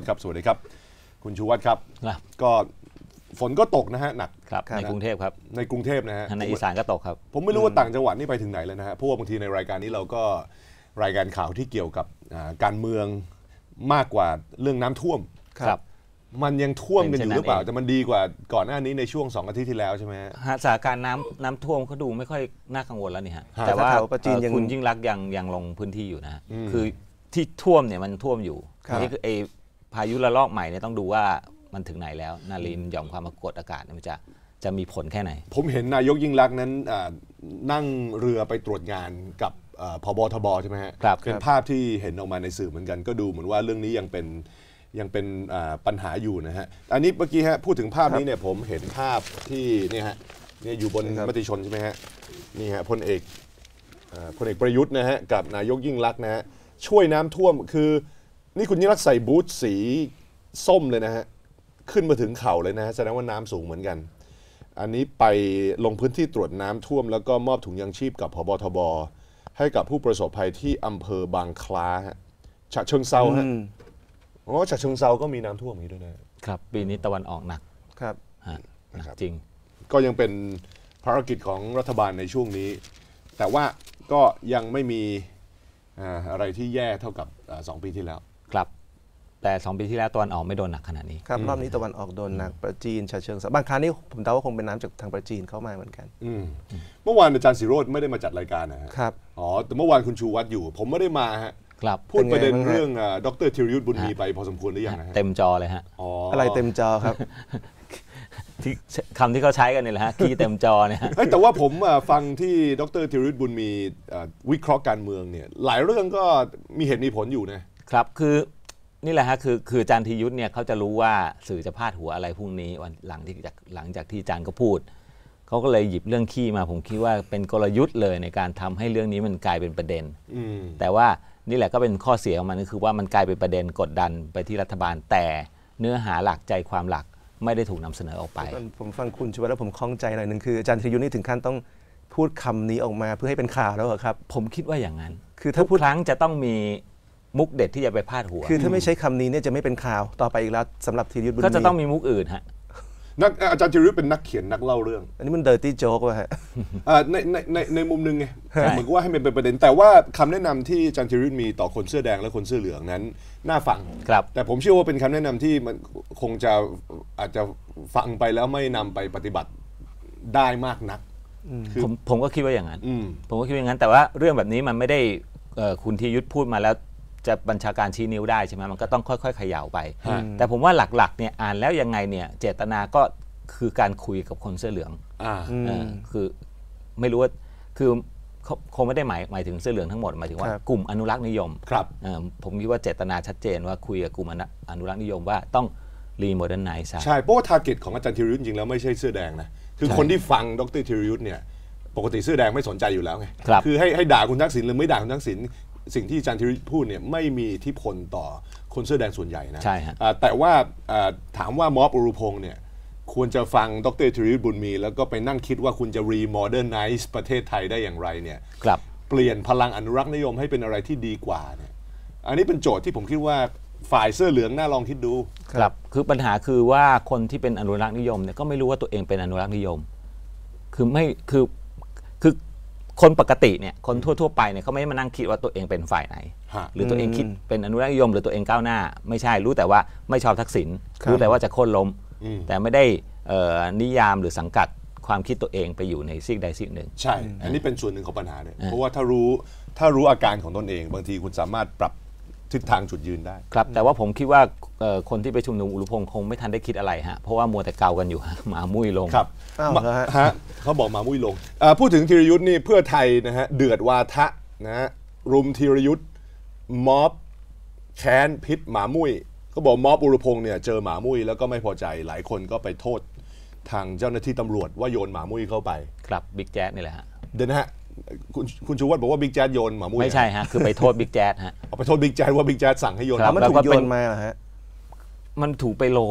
ครับสวัสดีครับคุณชูวัฒน์ครับก็ฝนก็ตกนะฮะหนักครับในกรุงเทพครับในกรุงเทพนะฮะในอีสานก็ตกครับผมไม่รู้ว่าต่างจังหวัดนี่ไปถึงไหนแล้วนะฮะเพราะว่าบางทีในรายการนี้เราก็รายการข่าวที่เกี่ยวกับการเมืองมากกว่าเรื่องน้ำท่วมครับมันยังท่วมกันอยู่หรือเปล่าแต่มันดีกว่าก่อนหน้านี้ในช่วง2 อาทิตย์ที่แล้วใช่ไหมฮะสถานการณ์น้ำท่วมเขาดูไม่ค่อยน่ากังวลแล้วนี่ฮะแต่ว่าคุณยิ่งรักยังลงพื้นที่อยู่นะคือที่ท่วมเนี่ยมันท่วมอยู่นี่คือพายุระลอกใหม่เนี่ยต้องดูว่ามันถึงไหนแล้วนารินหย่อมความกดอากาศมันจะมีผลแค่ไหนผมเห็นนายกยิ่งรักนั้นนั่งเรือไปตรวจงานกับผบ.ทบ.ใช่ไหมฮะเป็นภาพที่เห็นออกมาในสื่อเหมือนกันก็ดูเหมือนว่าเรื่องนี้ยังเป็นปัญหาอยู่นะฮะอันนี้เมื่อกี้ฮะพูดถึงภาพนี้เนี่ยผมเห็นภาพที่เนี่ยฮะเนี่ยอยู่บนมติชนใช่ไหมฮะนี่ฮะพลเอกประยุทธ์นะฮะกับนายกยิ่งลักษณ์นะฮะช่วยน้ำท่วมคือนี่คุณยิ่งลักษณ์ใส่บูทสีส้มเลยนะฮะขึ้นมาถึงเข่าเลยนะฮะแสดงว่าน้ำสูงเหมือนกันอันนี้ไปลงพื้นที่ตรวจน้ำท่วมแล้วก็มอบถุงยางชีพกับผบ.ทบ.ให้กับผู้ประสบภัยที่อำเภอบางคล้าฉะเชิงเทราฮะฉะเชิงเทราก็มีน้ำท่วมอย่างนี้ด้วยนะครับปีนี้ตะวันออกหนักครับหนักจริงก็ยังเป็นภารกิจของรัฐบาลในช่วงนี้แต่ว่าก็ยังไม่มีอะไรที่แย่เท่ากับ2 ปีที่แล้วครับแต่2 ปีที่แล้วตะวันออกไม่โดนหนักขนาดนี้ครับรอบนี้ตะวันออกโดนหนักประจีนฉะเชิงเทราบางครั้งนี่ผมเดาว่าคงเป็นน้ำจากทางประจีนเข้ามาเหมือนกันเมื่อวานอาจารย์ศิโรจน์ไม่ได้มาจัดรายการนะครับอ๋อแต่เมื่อวานคุณชูวัฒน์อยู่ผมไม่ได้มาฮะพูดประเด็นเรื่องดร.ธีรยุทธบุญมีไปพอสมควรหรือยังเต็มจอเลยฮะอะไรเต็มจอครับที่คำที่เขาใช้กันนี่แหละฮะคีย์เต็มจอเนี่ยแต่ว่าผมฟังที่ดร.ธีรยุทธบุญมีวิเคราะห์การเมืองเนี่ยหลายเรื่องก็มีเหตุมีผลอยู่นะครับคือนี่แหละฮะคืออาจารย์ธีรยุทธเนี่ยเขาจะรู้ว่าสื่อจะพาดหัวอะไรพรุ่งนี้วันหลังจากที่อาจารย์ก็พูดเขาก็เลยหยิบเรื่องขี้มาผมคิดว่าเป็นกลยุทธ์เลยในการทำให้เรื่องนี้มันกลายเป็นประเด็นแต่ว่านี่แหละก็เป็นข้อเสียของมันก็คือว่ามันกลายเป็นประเด็นกดดันไปที่รัฐบาลแต่เนื้อหาหลักใจความหลักไม่ได้ถูกนำเสนอออกไปผมฟังคุณชูวัฒน์แล้วผมคล่องใจหน่อยนึงคืออาจารย์ธีรยุทธนี่ถึงขั้นต้องพูดคำนี้ออกมาเพื่อให้เป็นข่าวแล้วเหรอครับผมคิดว่าอย่างนั้นคือทุกครั้งจะต้องมีมุกเด็ดที่จะไปพาดหัวคือถ้าไม่ใช้คำนี้เนี่ยจะไม่เป็นข่าวต่อไปอีกแล้วสำหรับธีรยุทธบุญมีก็จะต้องมีมุกอื่นฮะอาจารย์ธีรยุทธเป็นนักเขียนนักเล่าเรื่องอันนี้มันเดอร์ตี้โจ๊กว่ะฮะในมุมนึงไงเหมือนว่าให้มันเป็นประเด็นแต่ว่าคำแนะนำที่อาจารย์ธีรยุทธมีต่อคนเสื้อแดงและคนเสื้อเหลืองนั้นน่าฟังแต่ผมเชื่อว่าเป็นคำแนะนำที่มันคงจะอาจจะฟังไปแล้วไม่นำไปปฏิบัติได้มากนักผมก็คิดว่าอย่างนั้นผมก็คิดว่าอย่างนั้นแต่ว่าเรื่องแบบนี้มันไม่ได้คุณธีรยุทธพูดมาแล้วจะบัญชาการชี้นิ้วได้ใช่ไหมมันก็ต้องค่อยๆเขย่าไปแต่ผมว่าหลักๆเนี่ยอ่านแล้วยังไงเนี่ยเจตนาก็คือการคุยกับคนเสื้อเหลืองคือไม่รู้ว่าคือคงไม่ได้หมายถึงเสื้อเหลืองทั้งหมดหมายถึงว่ากลุ่มอนุรักษ์นิยมผมคิดว่าเจตนาชัดเจนว่าคุยกับกลุ่มอนุรักษ์นิยมว่าต้องรีโมเดิร์นไนซ์ใช่เพราะว่าทาร์เก็ตของอาจารย์ธีรยุทธจริงๆแล้วไม่ใช่เสื้อแดงนะคือคนที่ฟังดร.ธีรยุทธเนี่ยปกติเสื้อแดงไม่สนใจอยู่แล้วไงคือให้ด่าคุณทักษิณหรือไม่ด่าคุณทักษิณสิ่งที่อาจารย์ธีรยุทธพูดเนี่ยไม่มีอิทธิพลต่อคนเสื้อแดงส่วนใหญ่นะแต่ว่าถามว่าม็อบอุรุพงษ์เนี่ยควรจะฟังดร.ธีรยุทธบุญมีแล้วก็ไปนั่งคิดว่าคุณจะรีโมเดิร์นไนซ์ประเทศไทยได้อย่างไรเนี่ยเปลี่ยนพลังอนุรักษ์นิยมให้เป็นอะไรที่ดีกว่าเนี่ยอันนี้เป็นโจทย์ที่ผมคิดว่าฝ่ายเสื้อเหลืองน่าลองคิดดูครับคือปัญหาคือว่าคนที่เป็นอนุรักษ์นิยมเนี่ยก็ไม่รู้ว่าตัวเองเป็นอนุรักษ์นิยมคือคนปกติเนี่ยคนทั่วๆไปเนี่ยเขาไม่มานั่งคิดว่าตัวเองเป็นฝ่ายไหนหรือตัวเองคิดเป็นอนุรักษ์นิยมหรือตัวเองก้าวหน้าไม่ใช่รู้แต่ว่าไม่ชอบทักษิณรู้แต่ว่าจะโค่นล้มแต่ไม่ได้นิยามหรือสังกัดความคิดตัวเองไปอยู่ในซีกใดซีกหนึ่งใช่อันนี้เป็นส่วนหนึ่งของปัญหาเนี่ยเพราะว่าถ้ารู้อาการของตนเองบางทีคุณสามารถปรับทิศทางจุดยืนได้ครับแต่ว่าผมคิดว่าคนที่ไปชุมนุมอุรุพงษ์คงไม่ทันได้คิดอะไรฮะเพราะว่ามัวแต่เกากันอยู่หมามุ้ยลงครับเขาบอกหมามุ้ยลงพูดถึงธีรยุทธนี่เพื่อไทยนะฮะเดือดวาทะนะฮะรุมธีรยุทธม็อบแค้นพิษหมามุ้ยเขาบอกม็อบอุรุพงษ์เนี่ยเจอหมามุ้ยแล้วก็ไม่พอใจหลายคนก็ไปโทษทางเจ้าหน้าที่ตำรวจว่าโยนหมามุ้ยเข้าไปครับบิ๊กแจ๊สนี่แหละฮะเดี๋ยวนะฮะคุณชูวัฒน์บอกว่าบิ๊กแจ๊สโยนหมามุ้ยไม่ใช่ฮะคือไปโทษบิ๊กแจ๊สฮะเอาไปโทษบิ๊กแจ๊สว่าบิ๊กแจ๊สสั่งให้โยนมันถูกโยนมาฮะมันถูกไปโรยอ่ะ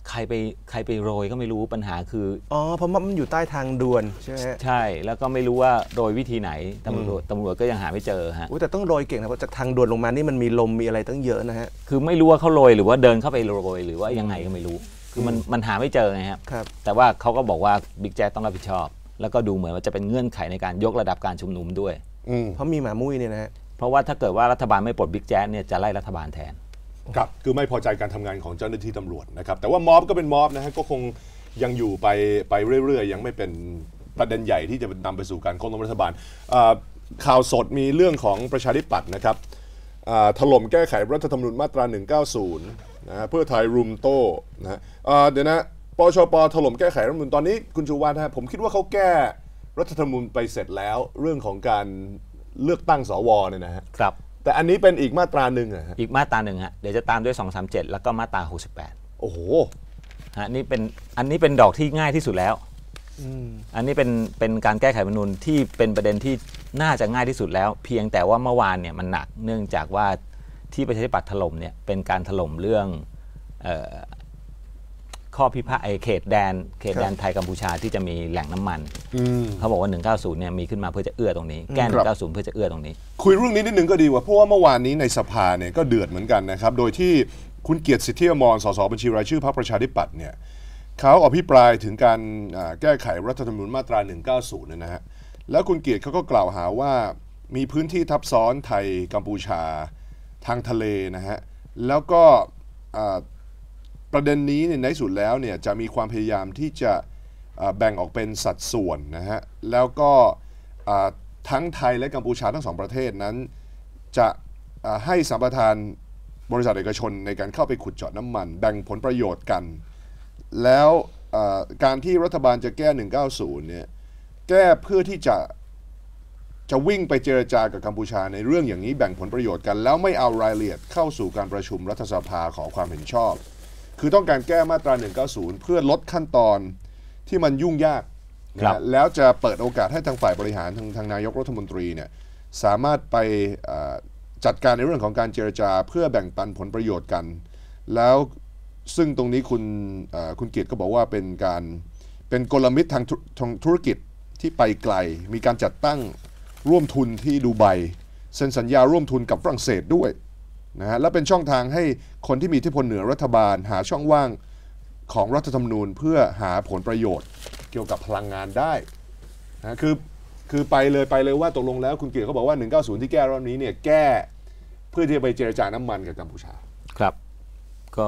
ใครไปโรยก็ไม่รู้ปัญหาคือเพราะมันอยู่ใต้ทางด่วนใช่ไหมใช่แล้วก็ไม่รู้ว่าโรยวิธีไหนตำรวจก็ยังหาไม่เจอฮะแต่ต้องโรยเก่งนะเพราะจากทางด่วนลงมานี่มันมีลมมีอะไรตั้งเยอะนะฮะคือไม่รู้ว่าเขาโรยหรือว่าเดินเข้าไปโรยหรือว่ายังไงก็ไม่รู้คือมันหาไม่เจอไงครับแต่ว่าเขาก็บอกว่าบิ๊กแจ๊สต้องรับผิดชอบแล้วก็ดูเหมือนว่าจะเป็นเงื่อนไขในการยกระดับการชุมนุมด้วยเพราะมีหมามุ้ยเนี่ยนะฮะเพราะว่าถ้าเกิดว่ารัฐบาลไม่ปลดบิ๊กแจ๊สเนี่ยจะไล่รัฐบาลแทนครับคือไม่พอใจการทำงานของเจ้าหน้าที่ตำรวจนะครับแต่ว่าม็อบก็เป็นม็อบนะฮะก็คงยังอยู่ไปเรื่อยๆยังไม่เป็นประเด็นใหญ่ที่จะนำไปสู่การโค่นล้มรัฐบาลข่าวสดมีเรื่องของประชาธิปัตย์นะครับถล่มแก้ไขรัฐธรรมนูญมาตรา190นะฮะเพื่อไทยรุมโต้นะฮะเดี๋ยวนะปชป.ถล่มแก้ไขรัฐธรรมนูญตอนนี้คุณชูวัฒน์ฮะผมคิดว่าเขาแก้รัฐธรรมนูญไปเสร็จแล้วเรื่องของการเลือกตั้งสวเนี่ยนะฮะครับแต่อันนี้เป็นอีกมาตราหนึ่งอะฮะอีกมาตราหนึ่งฮะเดี๋ยวจะตามด้วย237แล้วก็มาตรา68 โอ้โหฮะอันนี้เป็นดอกที่ง่ายที่สุดแล้วอันนี้เป็นการแก้ไขรัฐธรรมนูญที่เป็นประเด็นที่น่าจะง่ายที่สุดแล้วเพียงแต่ว่าเมื่อวานเนี่ยมันหนักเนื่องจากว่าที่ประชาธิปัตย์ถล่มเนี่ยเป็นการถล่มเรื่องข้อพิพาทเขตแดนไทยกัมพูชาที่จะมีแหล่งน้ำมันเขาบอกว่า190เนี่ยมีขึ้นมาเพื่อจะเอื้อตรงนี้แก้190เพื่อจะเอื้อตรงนี้คุยเรื่องนี้นิดนึงก็ดีว่าเพราะว่าเมื่อวานนี้ในสภาเนี่ยก็เดือดเหมือนกันนะครับโดยที่คุณเกียรติสิทธิอมรสสบัญชีรายชื่อพรรคประชาธิปัตย์เนี่ยเขาอภิปรายถึงการแก้ไขรัฐธรรมนูญมาตรา190เนี่ยนะฮะแล้วคุณเกียรติเขาก็กล่าวหาว่ามีพื้นที่ทับซ้อนไทยกัมพูชาทางทะเลนะฮะแล้วก็ประเด็นนี้ในที่สุดแล้วเนี่ยจะมีความพยายามที่จะแบ่งออกเป็นสัดส่วนนะฮะแล้วก็ทั้งไทยและกัมพูชาทั้งสองประเทศนั้นจะให้สัมปทานบริษัทเอกชนในการเข้าไปขุดเจาะน้ำมันแบ่งผลประโยชน์กันแล้วการที่รัฐบาลจะแก้190เนี่ยแก้เพื่อที่จะวิ่งไปเจรจากับกัมพูชาในเรื่องอย่างนี้แบ่งผลประโยชน์กันแล้วไม่เอารายละเอียดเข้าสู่การประชุมรัฐสภาขอความเห็นชอบคือต้องการแก้มาตรา190เพื่อลดขั้นตอนที่มันยุ่งยากนะแล้วจะเปิดโอกาสให้ทางฝ่ายบริหารทางนายกรัฐมนตรีเนี่ยสามารถไปจัดการในเรื่องของการเจรจาเพื่อแบ่งปันผลประโยชน์กันแล้วซึ่งตรงนี้คุณเกียรติก็บอกว่าเป็นกลมิตรทางธุรกิจที่ไปไกลมีการจัดตั้งร่วมทุนที่ดูไบเซ็นสัญญาร่วมทุนกับฝรั่งเศสด้วยนะฮะและเป็นช่องทางให้คนที่มีอิทธิพลเหนือรัฐบาลหาช่องว่างของรัฐธรรมนูญเพื่อหาผลประโยชน์เกี่ยวกับพลังงานได้นะคือไปเลยว่าตกลงแล้วคุณเกียรติเขาบอกว่า190ที่แก้รอบนี้เนี่ยแก้เพื่อที่จะไปเจรจาน้ำมันกับกัมพูชาครับก็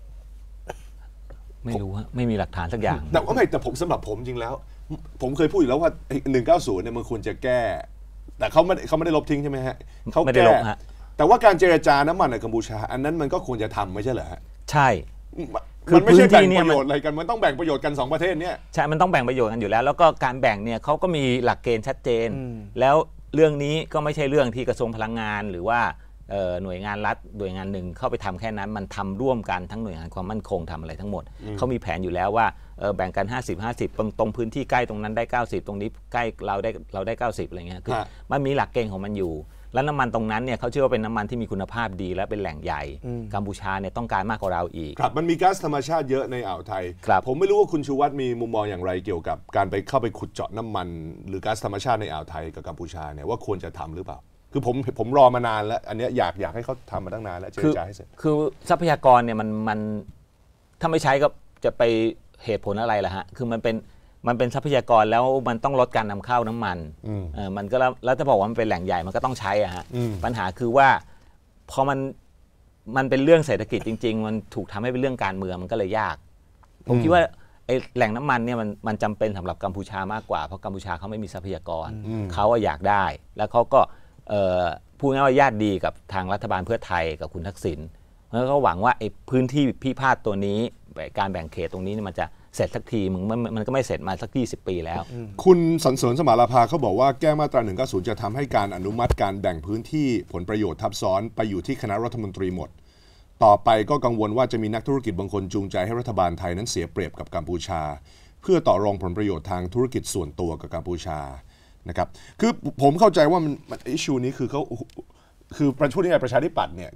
ไม่รู้ฮะไม่มีหลักฐานสักอย่างแต่ผมสำหรับผมจริงแล้วผมเคยพูดอยู่แล้วว่า190เนี่ยมันควรจะแก้แต่เขาไม่ได้ลบทิ้งใช่ไหมฮะเขาไม่ได้ลบฮะแต่ว่าการเจรจาน้ำมันในกัมพูชาอันนั้นมันก็ควรจะทำไม่ใช่เหรอฮะใช่มันไม่ใช่แบ่งประโยชน์อะไรกันมันต้องแบ่งประโยชน์กัน2ประเทศเนี่ยใช่มันต้องแบ่งประโยชน์กันอยู่แล้วก็การแบ่งเนี่ยเขาก็มีหลักเกณฑ์ชัดเจนแล้วเรื่องนี้ก็ไม่ใช่เรื่องที่กระทรวงพลังงานหรือว่าหน่วยงานรัฐหน่วยงานหนึ่งเข้าไปทำแค่นั้นมันทำร่วมกันทั้งหน่วยงานความมั่นคงทำอะไรทั้งหมดเขามีแผนอยู่แล้วว่าแบ่งกัน50-50ตรงพื้นที่ใกล้ตรงนั้นได้90ตรงนี้ใกล้เราได้90อะไรเงี้ยคือมันมีหลักเกณฑ์ของมันอยู่แล้วน้ำมันตรงนั้นเนี่ยเขาเชื่อว่าเป็นน้ำมันที่มีคุณภาพดีและเป็นแหล่งใหญ่กัมพูชาเนี่ยต้องการมากกว่าเราอีกครับมันมีก๊าซธรรมชาติเยอะในอ่าวไทยผมไม่รู้ว่าคุณชูวัฒน์มีมุมมองอย่างไรเกี่ยวกับการเข้าไปขุดเจาะน้ำมันหรือก๊าซธรรมชาติในอ่าวไทยกับกัมพูชาเนี่ยว่าควรจะทำหรือเปล่าคือผมรอมานานแล้วอันนี้อยากให้เขาทำมาตั้งนานแล้วเจรจาให้เสร็จคือทรัพยากรเนี่ยมันถ้าไม่ใช้ก็จะไปเหตุผลอะไรล่ะฮะคือมันเป็นทรัพยากรแล้วมันต้องลดการนำเข้าน้ำมันมันก็แล้วจะบอกว่ามันเป็นแหล่งใหญ่มันก็ต้องใช้อะฮะปัญหาคือว่าพอมันเป็นเรื่องเศรษฐกิจจริงๆมันถูกทำให้เป็นเรื่องการเมืองมันก็เลยยากผมคิดว่าไอ้แหล่งน้ำมันเนี่ยมันจำเป็นสำหรับกัมพูชามากกว่าเพราะกัมพูชาเขาไม่มีทรัพยากรเขาอยากได้แล้วเขาก็พูดง่ายว่าญาติดีกับทางรัฐบาลเพื่อไทยกับคุณทักษิณแล้วก็หวังว่าไอ้พื้นที่พิพาทตัวนี้การแบ่งเขตตรงนี้มันจะเสร็จสักทีมันก็ไม่เสร็จมาสัก20 ปีแล้วคุณสรรเสริญสมาราภาเขาบอกว่าแก้มาตรา190จะทำให้การอนุมัติการแบ่งพื้นที่ผลประโยชน์ทับซ้อนไปอยู่ที่คณะรัฐมนตรีหมดต่อไปก็กังวลว่าจะมีนักธุรกิจบางคนจูงใจให้รัฐบาลไทยนั้นเสียเปรียบกับกัมพูชาเพื่อต่อรองผลประโยชน์ทางธุรกิจส่วนตัวกับกัมพูชานะครับคือผมเข้าใจว่ามันอิชชูนี้คือเขาคือประชาธิปัตย์เนี่ย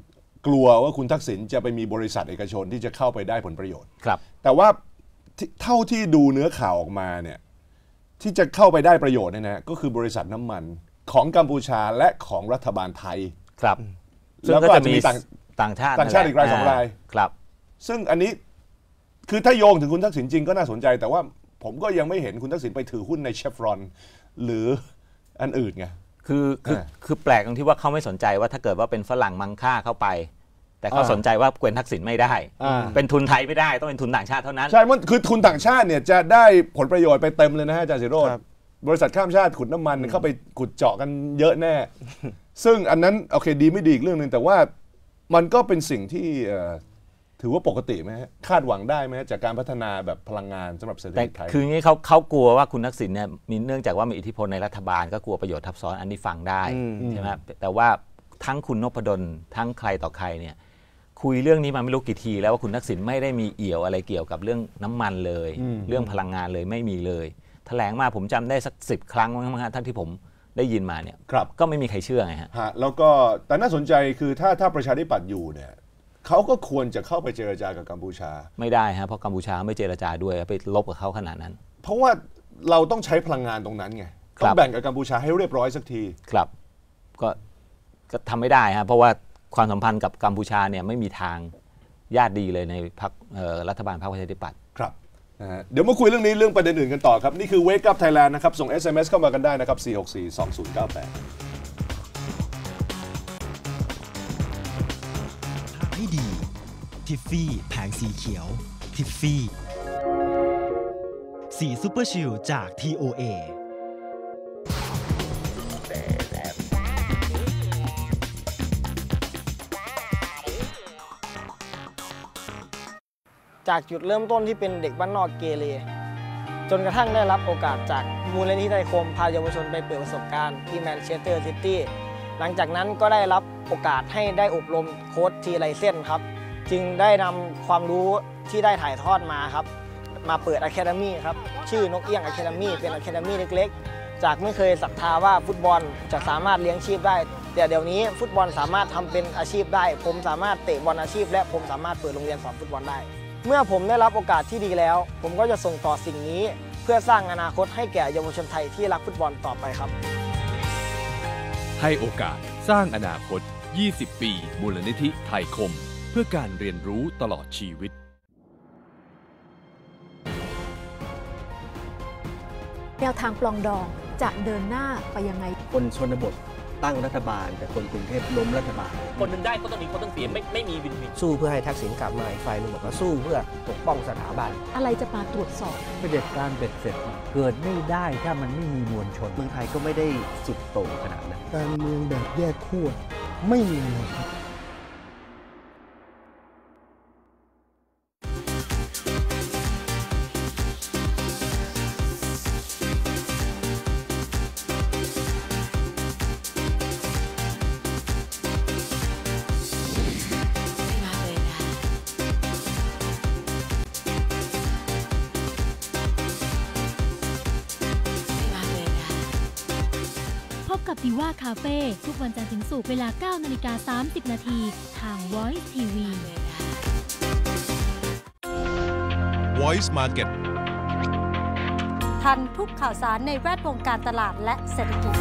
กลัวว่าคุณทักษิณจะไปมีบริษัทเอกชนที่จะเข้าไปได้ผลประโยชน์ครับแต่ว่าเท่าที่ดูเนื้อข่าวออกมาเนี่ยที่จะเข้าไปได้ประโยชน์เนี่ยนะก็คือบริษัทน้ำมันของกัมพูชาและของรัฐบาลไทยครับแล้วก็จะมีต่างชาติอีกราย2 รายครับซึ่งอันนี้คือถ้าโยงถึงคุณทักษิณจริงก็น่าสนใจแต่ว่าผมก็ยังไม่เห็นคุณทักษิณไปถือหุ้นในเชฟรอนหรืออันอื่นไงคือแปลกตรงที่ว่าเขาไม่สนใจว่าถ้าเกิดว่าเป็นฝรั่งมังค่าเข้าไปแต่เขาสนใจว่าเกวียนทักษิณไม่ได้เป็นทุนไทยไม่ได้ต้องเป็นทุนต่างชาติเท่านั้นใช่มันคือทุนต่างชาติเนี่ยจะได้ผลประโยชน์ไปเต็มเลยนะฮะอาจารย์ศิโรจน์บริษัทข้ามชาติขุดน้ำมันเข้าไปขุดเจาะกันเยอะแน่ซึ่งอันนั้นโอเคดีไม่ดีอีกเรื่องนึงแต่ว่ามันก็เป็นสิ่งที่ถือว่าปกติไหมคาดหวังได้ไหมจากการพัฒนาแบบพลังงานสำหรับเศรษฐกิจไทยคืออย่างนี้เขากลัวว่าคุณทักษิณเนี่ยมีเนื่องจากว่ามีอิทธิพลในรัฐบาลก็กลัวประโยชน์ทับซ้อนอันนี้ฟังได้ใช่ไหมแต่ว่าทั้งคุณนพดลทั้งใครต่อใครเนี่ยคุยเรื่องนี้มาไม่รู้กี่ทีแล้วว่าคุณทักษิณไม่ได้มีเอี่ยวอะไรเกี่ยวกับเรื่องน้ำมันเลยเรื่องพลังงานเลยไม่มีเลยแถลงมาผมจำได้สัก10 ครั้งมั้งฮะทั้งที่ผมได้ยินมาเนี่ยก็ไม่มีใครเชื่อไงฮะแล้วก็แต่น่าสนใจคือถ้าประชาธิปัตย์อยู่เนี่ยเขาก็ควรจะเข้าไปเจรจากับกัมพูชาไม่ได้ฮะเพราะกัมพูชาไม่เจรจาด้วยไปลบกับเขาขนาดนั้นเพราะว่าเราต้องใช้พลังงานตรงนั้นไงต้องแบ่งกับกัมพูชาให้เรียบร้อยสักทีครับก็ทำไม่ได้ฮะเพราะว่าความสัมพันธ์กับกัมพูชาเนี่ยไม่มีทางญาติดีเลยในพรรครัฐบาลพรรคประชาธิปัตย์ครับเดี๋ยวมาคุยเรื่องนี้เรื่องประเด็นอื่นกันต่อครับนี่คือ Wake Up Thailand นะครับส่ง SMS เข้ามากันได้นะครับ4642098 ให้ดีทิฟฟี่แผงสีเขียวทิฟฟี่สีซูเปอร์ชิลจาก TOA จากจุดเริ่มต้นที่เป็นเด็กบ้านนอกเกเรจนกระทั่งได้รับโอกาสจากมูลนิธิไทยคมพาเยาวชนไปเปิดประสบการณ์ที่แมนเชสเตอร์ซิตี้หลังจากนั้นก็ได้รับโอกาสให้ได้อบรมโค้ชทีไรเส้นครับจึงได้นำความรู้ที่ได้ถ่ายทอดมาครับมาเปิดอะคาเดมี่ครับชื่อนกเอี้ยงอะคาเดมี่เป็นอะคาเดมี่เล็กๆจากไม่เคยศรัทธาว่าฟุตบอลจะสามารถเลี้ยงชีพได้แต่เดี๋ยวนี้ฟุตบอลสามารถทำเป็นอาชีพได้ผมสามารถเตะบอลอาชีพและผมสามารถเปิดโรงเรียนสอนฟุตบอลได้เมื่อผมได้รับโอกาสที่ดีแล้วผมก็จะส่งต่อสิ่งนี้เพื่อสร้างอนาคตให้แก่เยาวชนไทยที่รักฟุตบอลต่อไปครับให้โอกาสสร้างอนาคต20 ปีมูลนิธิไทยคมเพื่อการเรียนรู้ตลอดชีวิตแนวทางปลองดองจะเดินหน้าไปยังไงคนชนบทตั้งรัฐบาลแต่คนกรุงเทพล้มรัฐบาลคนหนึ่งได้ก็ต้องมีคนต้องเสียไม่มีวินวินสู้เพื่อให้ทักษิณกลับมาอีกฝ่ายหนึ่งบอกว่าสู้เพื่อปกป้องสถาบันอะไรจะมาตรวจสอบเผด็จการเบ็ดเสร็จเกิดไม่ได้ถ้ามันไม่มีมวลชนเมืองไทยก็ไม่ได้สุดโต่งขนาดนั้นการเมืองแบบแยกขั้วไม่มีเลยครับกับดิว่าคาเฟ่ทุกวันจันทร์ถึงศุกร์เวลา 9:30 น.ทาง Voice TV Voice Market ทันทุกข่าวสารในแวดวงการตลาดและเศรษฐกิจ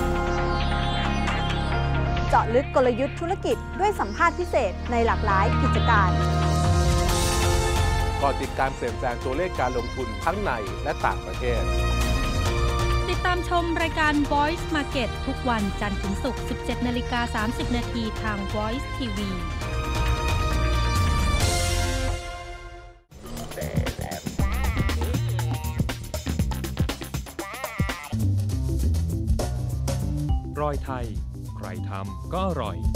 เจาะลึกกลยุทธ์ธุรกิจด้วยสัมภาษณ์พิเศษในหลากหลายกิจการก่อติดการเปลี่ยนแปลงตัวเลขการลงทุนทั้งในและต่างประเทศติดตามชมรายการ Voice Market ทุกวันจันทร์ถึงศุกร์ 17:30 น.ทาง Voice TV รอยไทยใครทำก็อร่อย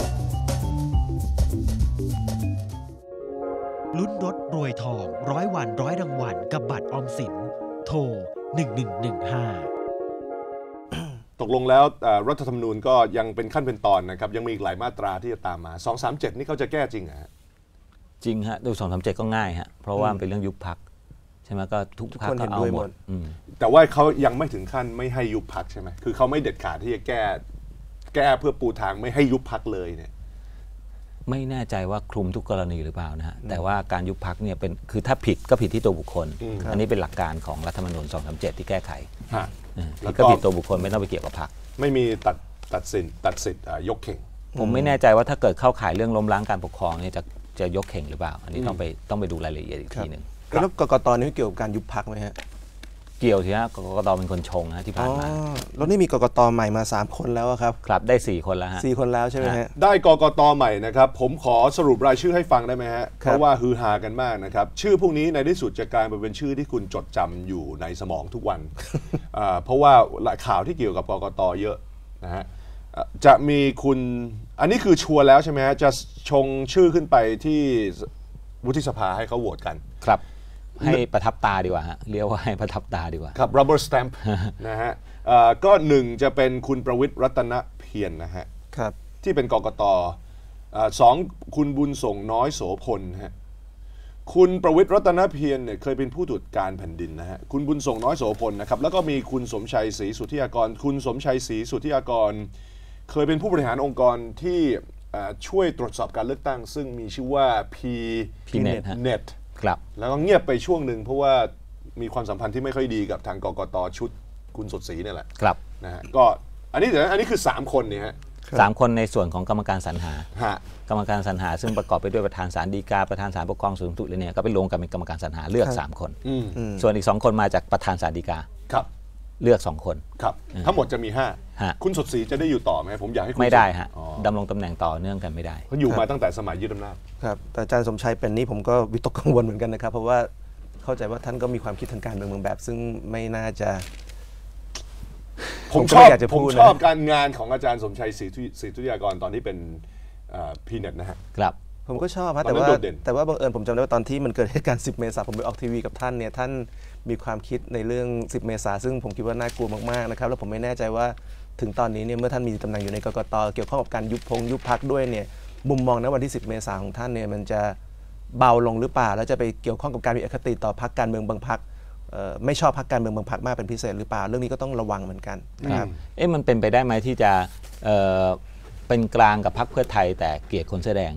ลุ้นรถรวยทอง100 วัน100 รางวัลกับบัตรออมสินโทร1115 ตกลงแล้วรัฐธรรมนูญก็ยังเป็นขั้นเป็นตอนนะครับยังมีอีกหลายมาตราที่จะตามมา237นี่เขาจะแก้จริงฮะจริงฮะดู237ก็ง่ายฮะเพราะว่าเป็นเรื่องยุบพรรคใช่ไหมก็ทุกพรรคก็เอาหมดแต่ว่าเขายังไม่ถึงขั้นไม่ให้ยุบพรรคใช่ไหมคือเขาไม่เด็ดขาดที่จะแก้เพื่อปูทางไม่ให้ยุบพรรคเลยเนี่ยไม่แน่ใจว่าคลุมทุกกรณีหรือเปล่านะฮะแต่ว่าการยุบพรรคเนี่ยเป็นคือถ้าผิดก็ผิดที่ตัวบุคคลอันนี้เป็นหลักการของรัฐธรรมนูญ237ที่แก้ไขแล้วก็ผิดตัวบุคคลไม่ต้องไปเกี่ยวกับพรรคไม่มีตัดสิทธิ์ยกเข่งผมไม่แน่ใจว่าถ้าเกิดเข้าข่ายเรื่องล้มล้างการปกครองเนี่ยจะยกเข่งหรือเปล่าอันนี้ต้องไปดูรายละเอียดอีกทีหนึ่งแล้วกกต.นี่เกี่ยวกับการยุบพรรคไหมฮะเกี่ยวทีนะกกต.เป็นคนชงนะที่ผ่านมาแล้วนี่มีกกต.ใหม่มา3คนแล้วครับครับได้4คนแล้วฮะ 4คนแล้วใช่ไหมฮะได้กกต.ใหม่นะครับผมขอสรุปรายชื่อให้ฟังได้ไหมฮะเพราะว่าฮือฮากันมากนะครับชื่อพวกนี้ในที่สุดจะกลายมาเป็นชื่อที่คุณจดจำอยู่ในสมองทุกวัน เพราะว่าข่าวที่เกี่ยวกับกกต.เยอะนะฮะจะมีคุณอันนี้คือชัวร์แล้วใช่ไหมฮะจะชงชื่อขึ้นไปที่วุฒิสภาให้เขาโหวตกันครับให้ประทับตาดีกว่าฮะเรียกว่าให้ประทับตาดีกว่าครับ rubber stamp นะฮะก็หนึ่งจะเป็นคุณประวิตรรัตนเพียรนะฮะที่เป็นกกต.สองคุณบุญส่งน้อยโสพลฮะคุณประวิตรรัตนเพียรเนี่ยเคยเป็นผู้ตรวจการแผ่นดินนะฮะคุณบุญส่งน้อยโสพลนะครับแล้วก็มีคุณสมชัยศรีสุทธิยากรคุณสมชัยศรีสุทธิยากรเคยเป็นผู้บริหารองค์กรที่ช่วยตรวจสอบการเลือกตั้งซึ่งมีชื่อว่า PNet ครับแล้วก็เงียบไปช่วงหนึ่งเพราะว่ามีความสัมพันธ์ที่ไม่ค่อยดีกับทางกกต.ชุดคุณสดศรีนี่แหละครับนะฮะก็อันนี้คือ3คนเนี่ยฮะ 3คนในส่วนของกรรมการสรรหากรรมการสรรหาซึ่งประกอบไปด้วยประธานศาลฎีกาประธานศาลปกครองสูงสุดเลยเนี่ยก็ไปรวมกันเป็นกรรมการสรรหาเลือก3คนส่วนอีก2คนมาจากประธานศาลฎีกาครับเลือก2คนครับทั้งหมดจะมี5คุณสดศรีจะได้อยู่ต่อไหมผมอยากให้คุณไม่ได้ฮะดำรงตำแหน่งต่อเนื่องกันไม่ได้เขาอยู่มาตั้งแต่สมัยยึดอำนาจครับแต่อาจารย์สมชัยเป็นนี่ผมก็วิตกกังวลเหมือนกันนะครับเพราะว่าเข้าใจว่าท่านก็มีความคิดทางการเมืองแบบซึ่งไม่น่าจะผมชอบการงานของอาจารย์สมชัยศรีสุทธิยากรตอนที่เป็นPNetนะฮะครับผมก็ชอบครับแต่ว่าบังเอิญผมจำได้ว่าตอนที่มันเกิดเหตุการณ์10 เมษายนผมไปออกทีวีกับท่านเนี่ยท่านมีความคิดในเรื่อง10 เมษายนซึ่งผมคิดว่าน่ากลัวมากๆนะครับแล้วผมไม่แน่ใจว่าถึงตอนนี้เนี่ยเมื่อท่านมีตำแหน่งอยู่ในกกต.เกี่ยวข้องกับการยุบพรรคด้วยเนี่ยมุมมองณวันที่10 เมษายนของท่านเนี่ยมันจะเบาลงหรือเปล่าแล้วจะไปเกี่ยวข้องกับการมีอคติต่อพรรคการเมืองบางพรรคไม่ชอบพรรคการเมืองบางพรรคมากเป็นพิเศษหรือเปล่าเรื่องนี้ก็ต้องระวังเหมือนกันนะครับมันเป็นไปได้ไหมที่จะเป็นกลางกับพรรคเพื่อไทยแต่เกลียดคนแสดง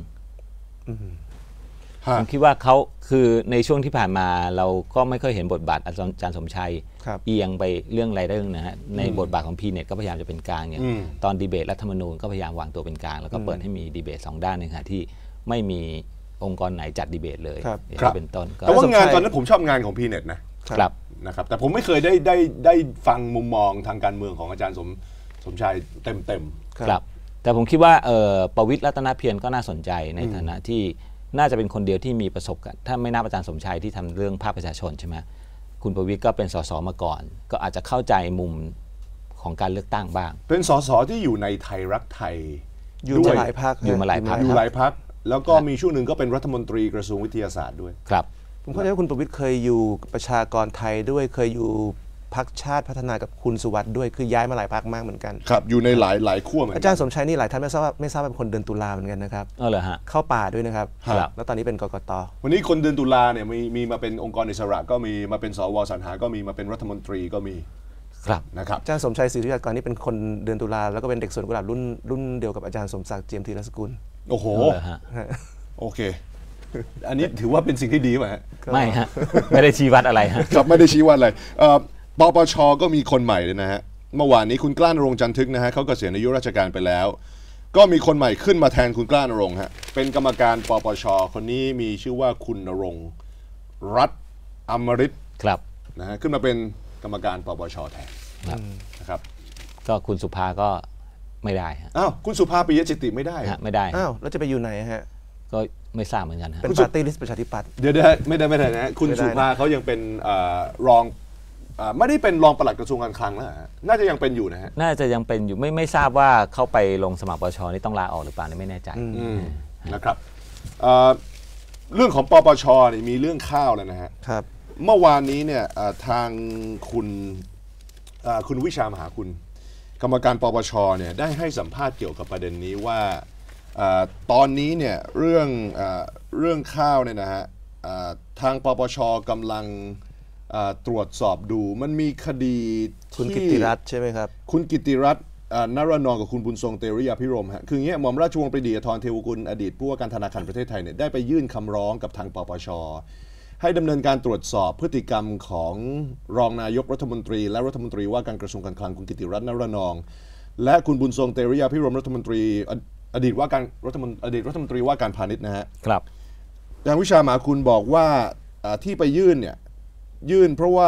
ผมคิดว่าเขาคือในช่วงที่ผ่านมาเราก็ไม่ค่อยเห็นบทบาทอาจารย์สมชัยเอียงไปเรื่องอะไรเรื่องนะฮะในบทบาทของPNetก็พยายามจะเป็นกลางอย่างตอนดีเบตรัฐธรรมนูญก็พยายามวางตัวเป็นกลางแล้วก็เปิดให้มีดีเบต2ด้านนึงค่ะที่ไม่มีองค์กรไหนจัดดีเบตเลยเป็นต้นแต่ว่างานตอนนั้นผมชอบงานของPNetนะครับแต่ผมไม่เคยได้ฟังมุมมองทางการเมืองของอาจารย์สมชัยเต็มครับแต่ผมคิดว่าประวิตรรัตนเพียรก็น่าสนใจในฐานะที่น่าจะเป็นคนเดียวที่มีประสบการณ์ถ้าไม่นับอาจารย์สมชัยที่ทำเรื่องภาคประชาชนใช่ไหมคุณประวิตรก็เป็นสสมาก่อนก็อาจจะเข้าใจมุมของการเลือกตั้งบ้างเป็นสสที่อยู่ในไทยรักไทยอยู่มาหลายพรรคแล้วก็มีช่วงหนึ่งก็เป็นรัฐมนตรีกระทรวงวิทยาศาสตร์ด้วยครับผมเข้าใจว่าคุณประวิตรเคยอยู่ประชากรไทยด้วยเคยอยู่พรรคชาติพัฒนากับคุณสุวัสด์ด้วยคือย้ายมาหลายพรรคมากเหมือนกันครับอยู่ในหลายขั้วเหมือนกันอาจารย์สมชัยนี่หลายท่านไม่ทราบว่าเป็นคนเดือนตุลาเหมือนกันนะครับเหรอฮะเข้าป่าด้วยนะครับแล้วตอนนี้เป็นกกต. วันนี้คนเดือนตุลาเนี่ยมีมาเป็นองค์กรอิสระก็มีมาเป็นสว.สรรหาก็มีมาเป็นรัฐมนตรีก็มีครับนะครับอาจารย์สมชัยศรีสุทธิยากรนี่เป็นคนเดือนตุลาแล้วก็เป็นเด็กสวนกุหลาบรุ่นเดียวกับอาจารย์สมศักดิ์เจียมธีรสกุลโอ้โหโอเคอันนี้ถือว่าเป็นสิ่งที่ดีไหมไม่ฮะไม่ได้ชี้วัดอะไรฮะครับไม่ได้ชี้วัดอะไรปปช.ก็มีคนใหม่เลยนะฮะเมื่อวานนี้คุณกล้านรงค์จันทึกนะฮะเขาเกษียณอายุราชการไปแล้วก็มีคนใหม่ขึ้นมาแทนคุณกล้านรงค์ฮะเป็นกรรมการปปช.คนนี้มีชื่อว่าคุณณรงค์รัตน์อมฤตครับนะฮะขึ้นมาเป็นกรรมการปปช.แทนนะครับก็คุณสุภาก็ไม่ได้อ้าวคุณสุภาปิยจิติไม่ได้ไม่ได้อ้าวแล้วจะไปอยู่ไหนฮะก็ไม่ทราบเหมือนกันเป็นปาร์ตี้ลิสต์ประชาธิปัตย์เดี๋ยวไม่ได้นะคุณสุภาเขายังเป็นรองไม่ได้เป็นรองปลัดกระทรวงการคลังแล้วน่าจะยังเป็นอยู่นะฮะน่าจะยังเป็นอยู่ไม่ทราบว่าเข้าไปลงสมัครปปช.นี่ต้องลาออกหรือเปล่าไม่แน่ใจนะครับเรื่องของปปช.นี่มีเรื่องข้าวแล้วนะฮะครับเมื่อวานนี้เนี่ยทางคุณวิชามหาคุณกรรมการปปช.เนี่ยได้ให้สัมภาษณ์เกี่ยวกับประเด็นนี้ว่าตอนนี้เนี่ยเรื่องข้าวเนี่ยนะฮะทางปปช.กำลังตรวจสอบดูมันมีคดีคุณกิตติรัตน์ใช่ไหมครับคุณกิตติรัตน์นรนองกับคุณบุญทรงเตริยาภิรมฮะคืออย่างเงี้ยหม่อมราชวงศ์ปรีดีอาธรเทวกุลอดีตผู้ว่าการธนาคารประเทศไทยเนี่ยได้ไปยื่นคำร้องกับทางปปช.ให้ดำเนินการตรวจสอบพฤติกรรมของรองนายกรัฐมนตรีและรัฐมนตรีว่าการกระทรวงการคลังคุณกิติรัตน์นรนองและคุณบุญทรงเตริยาภิรมรัฐมนตรีอดีตรัฐมนตรีว่าการพาณิชย์นะฮะครับอาจารย์วิชาหมาคุณบอกว่าที่ไปยื่นเนี่ยยื่นเพราะว่า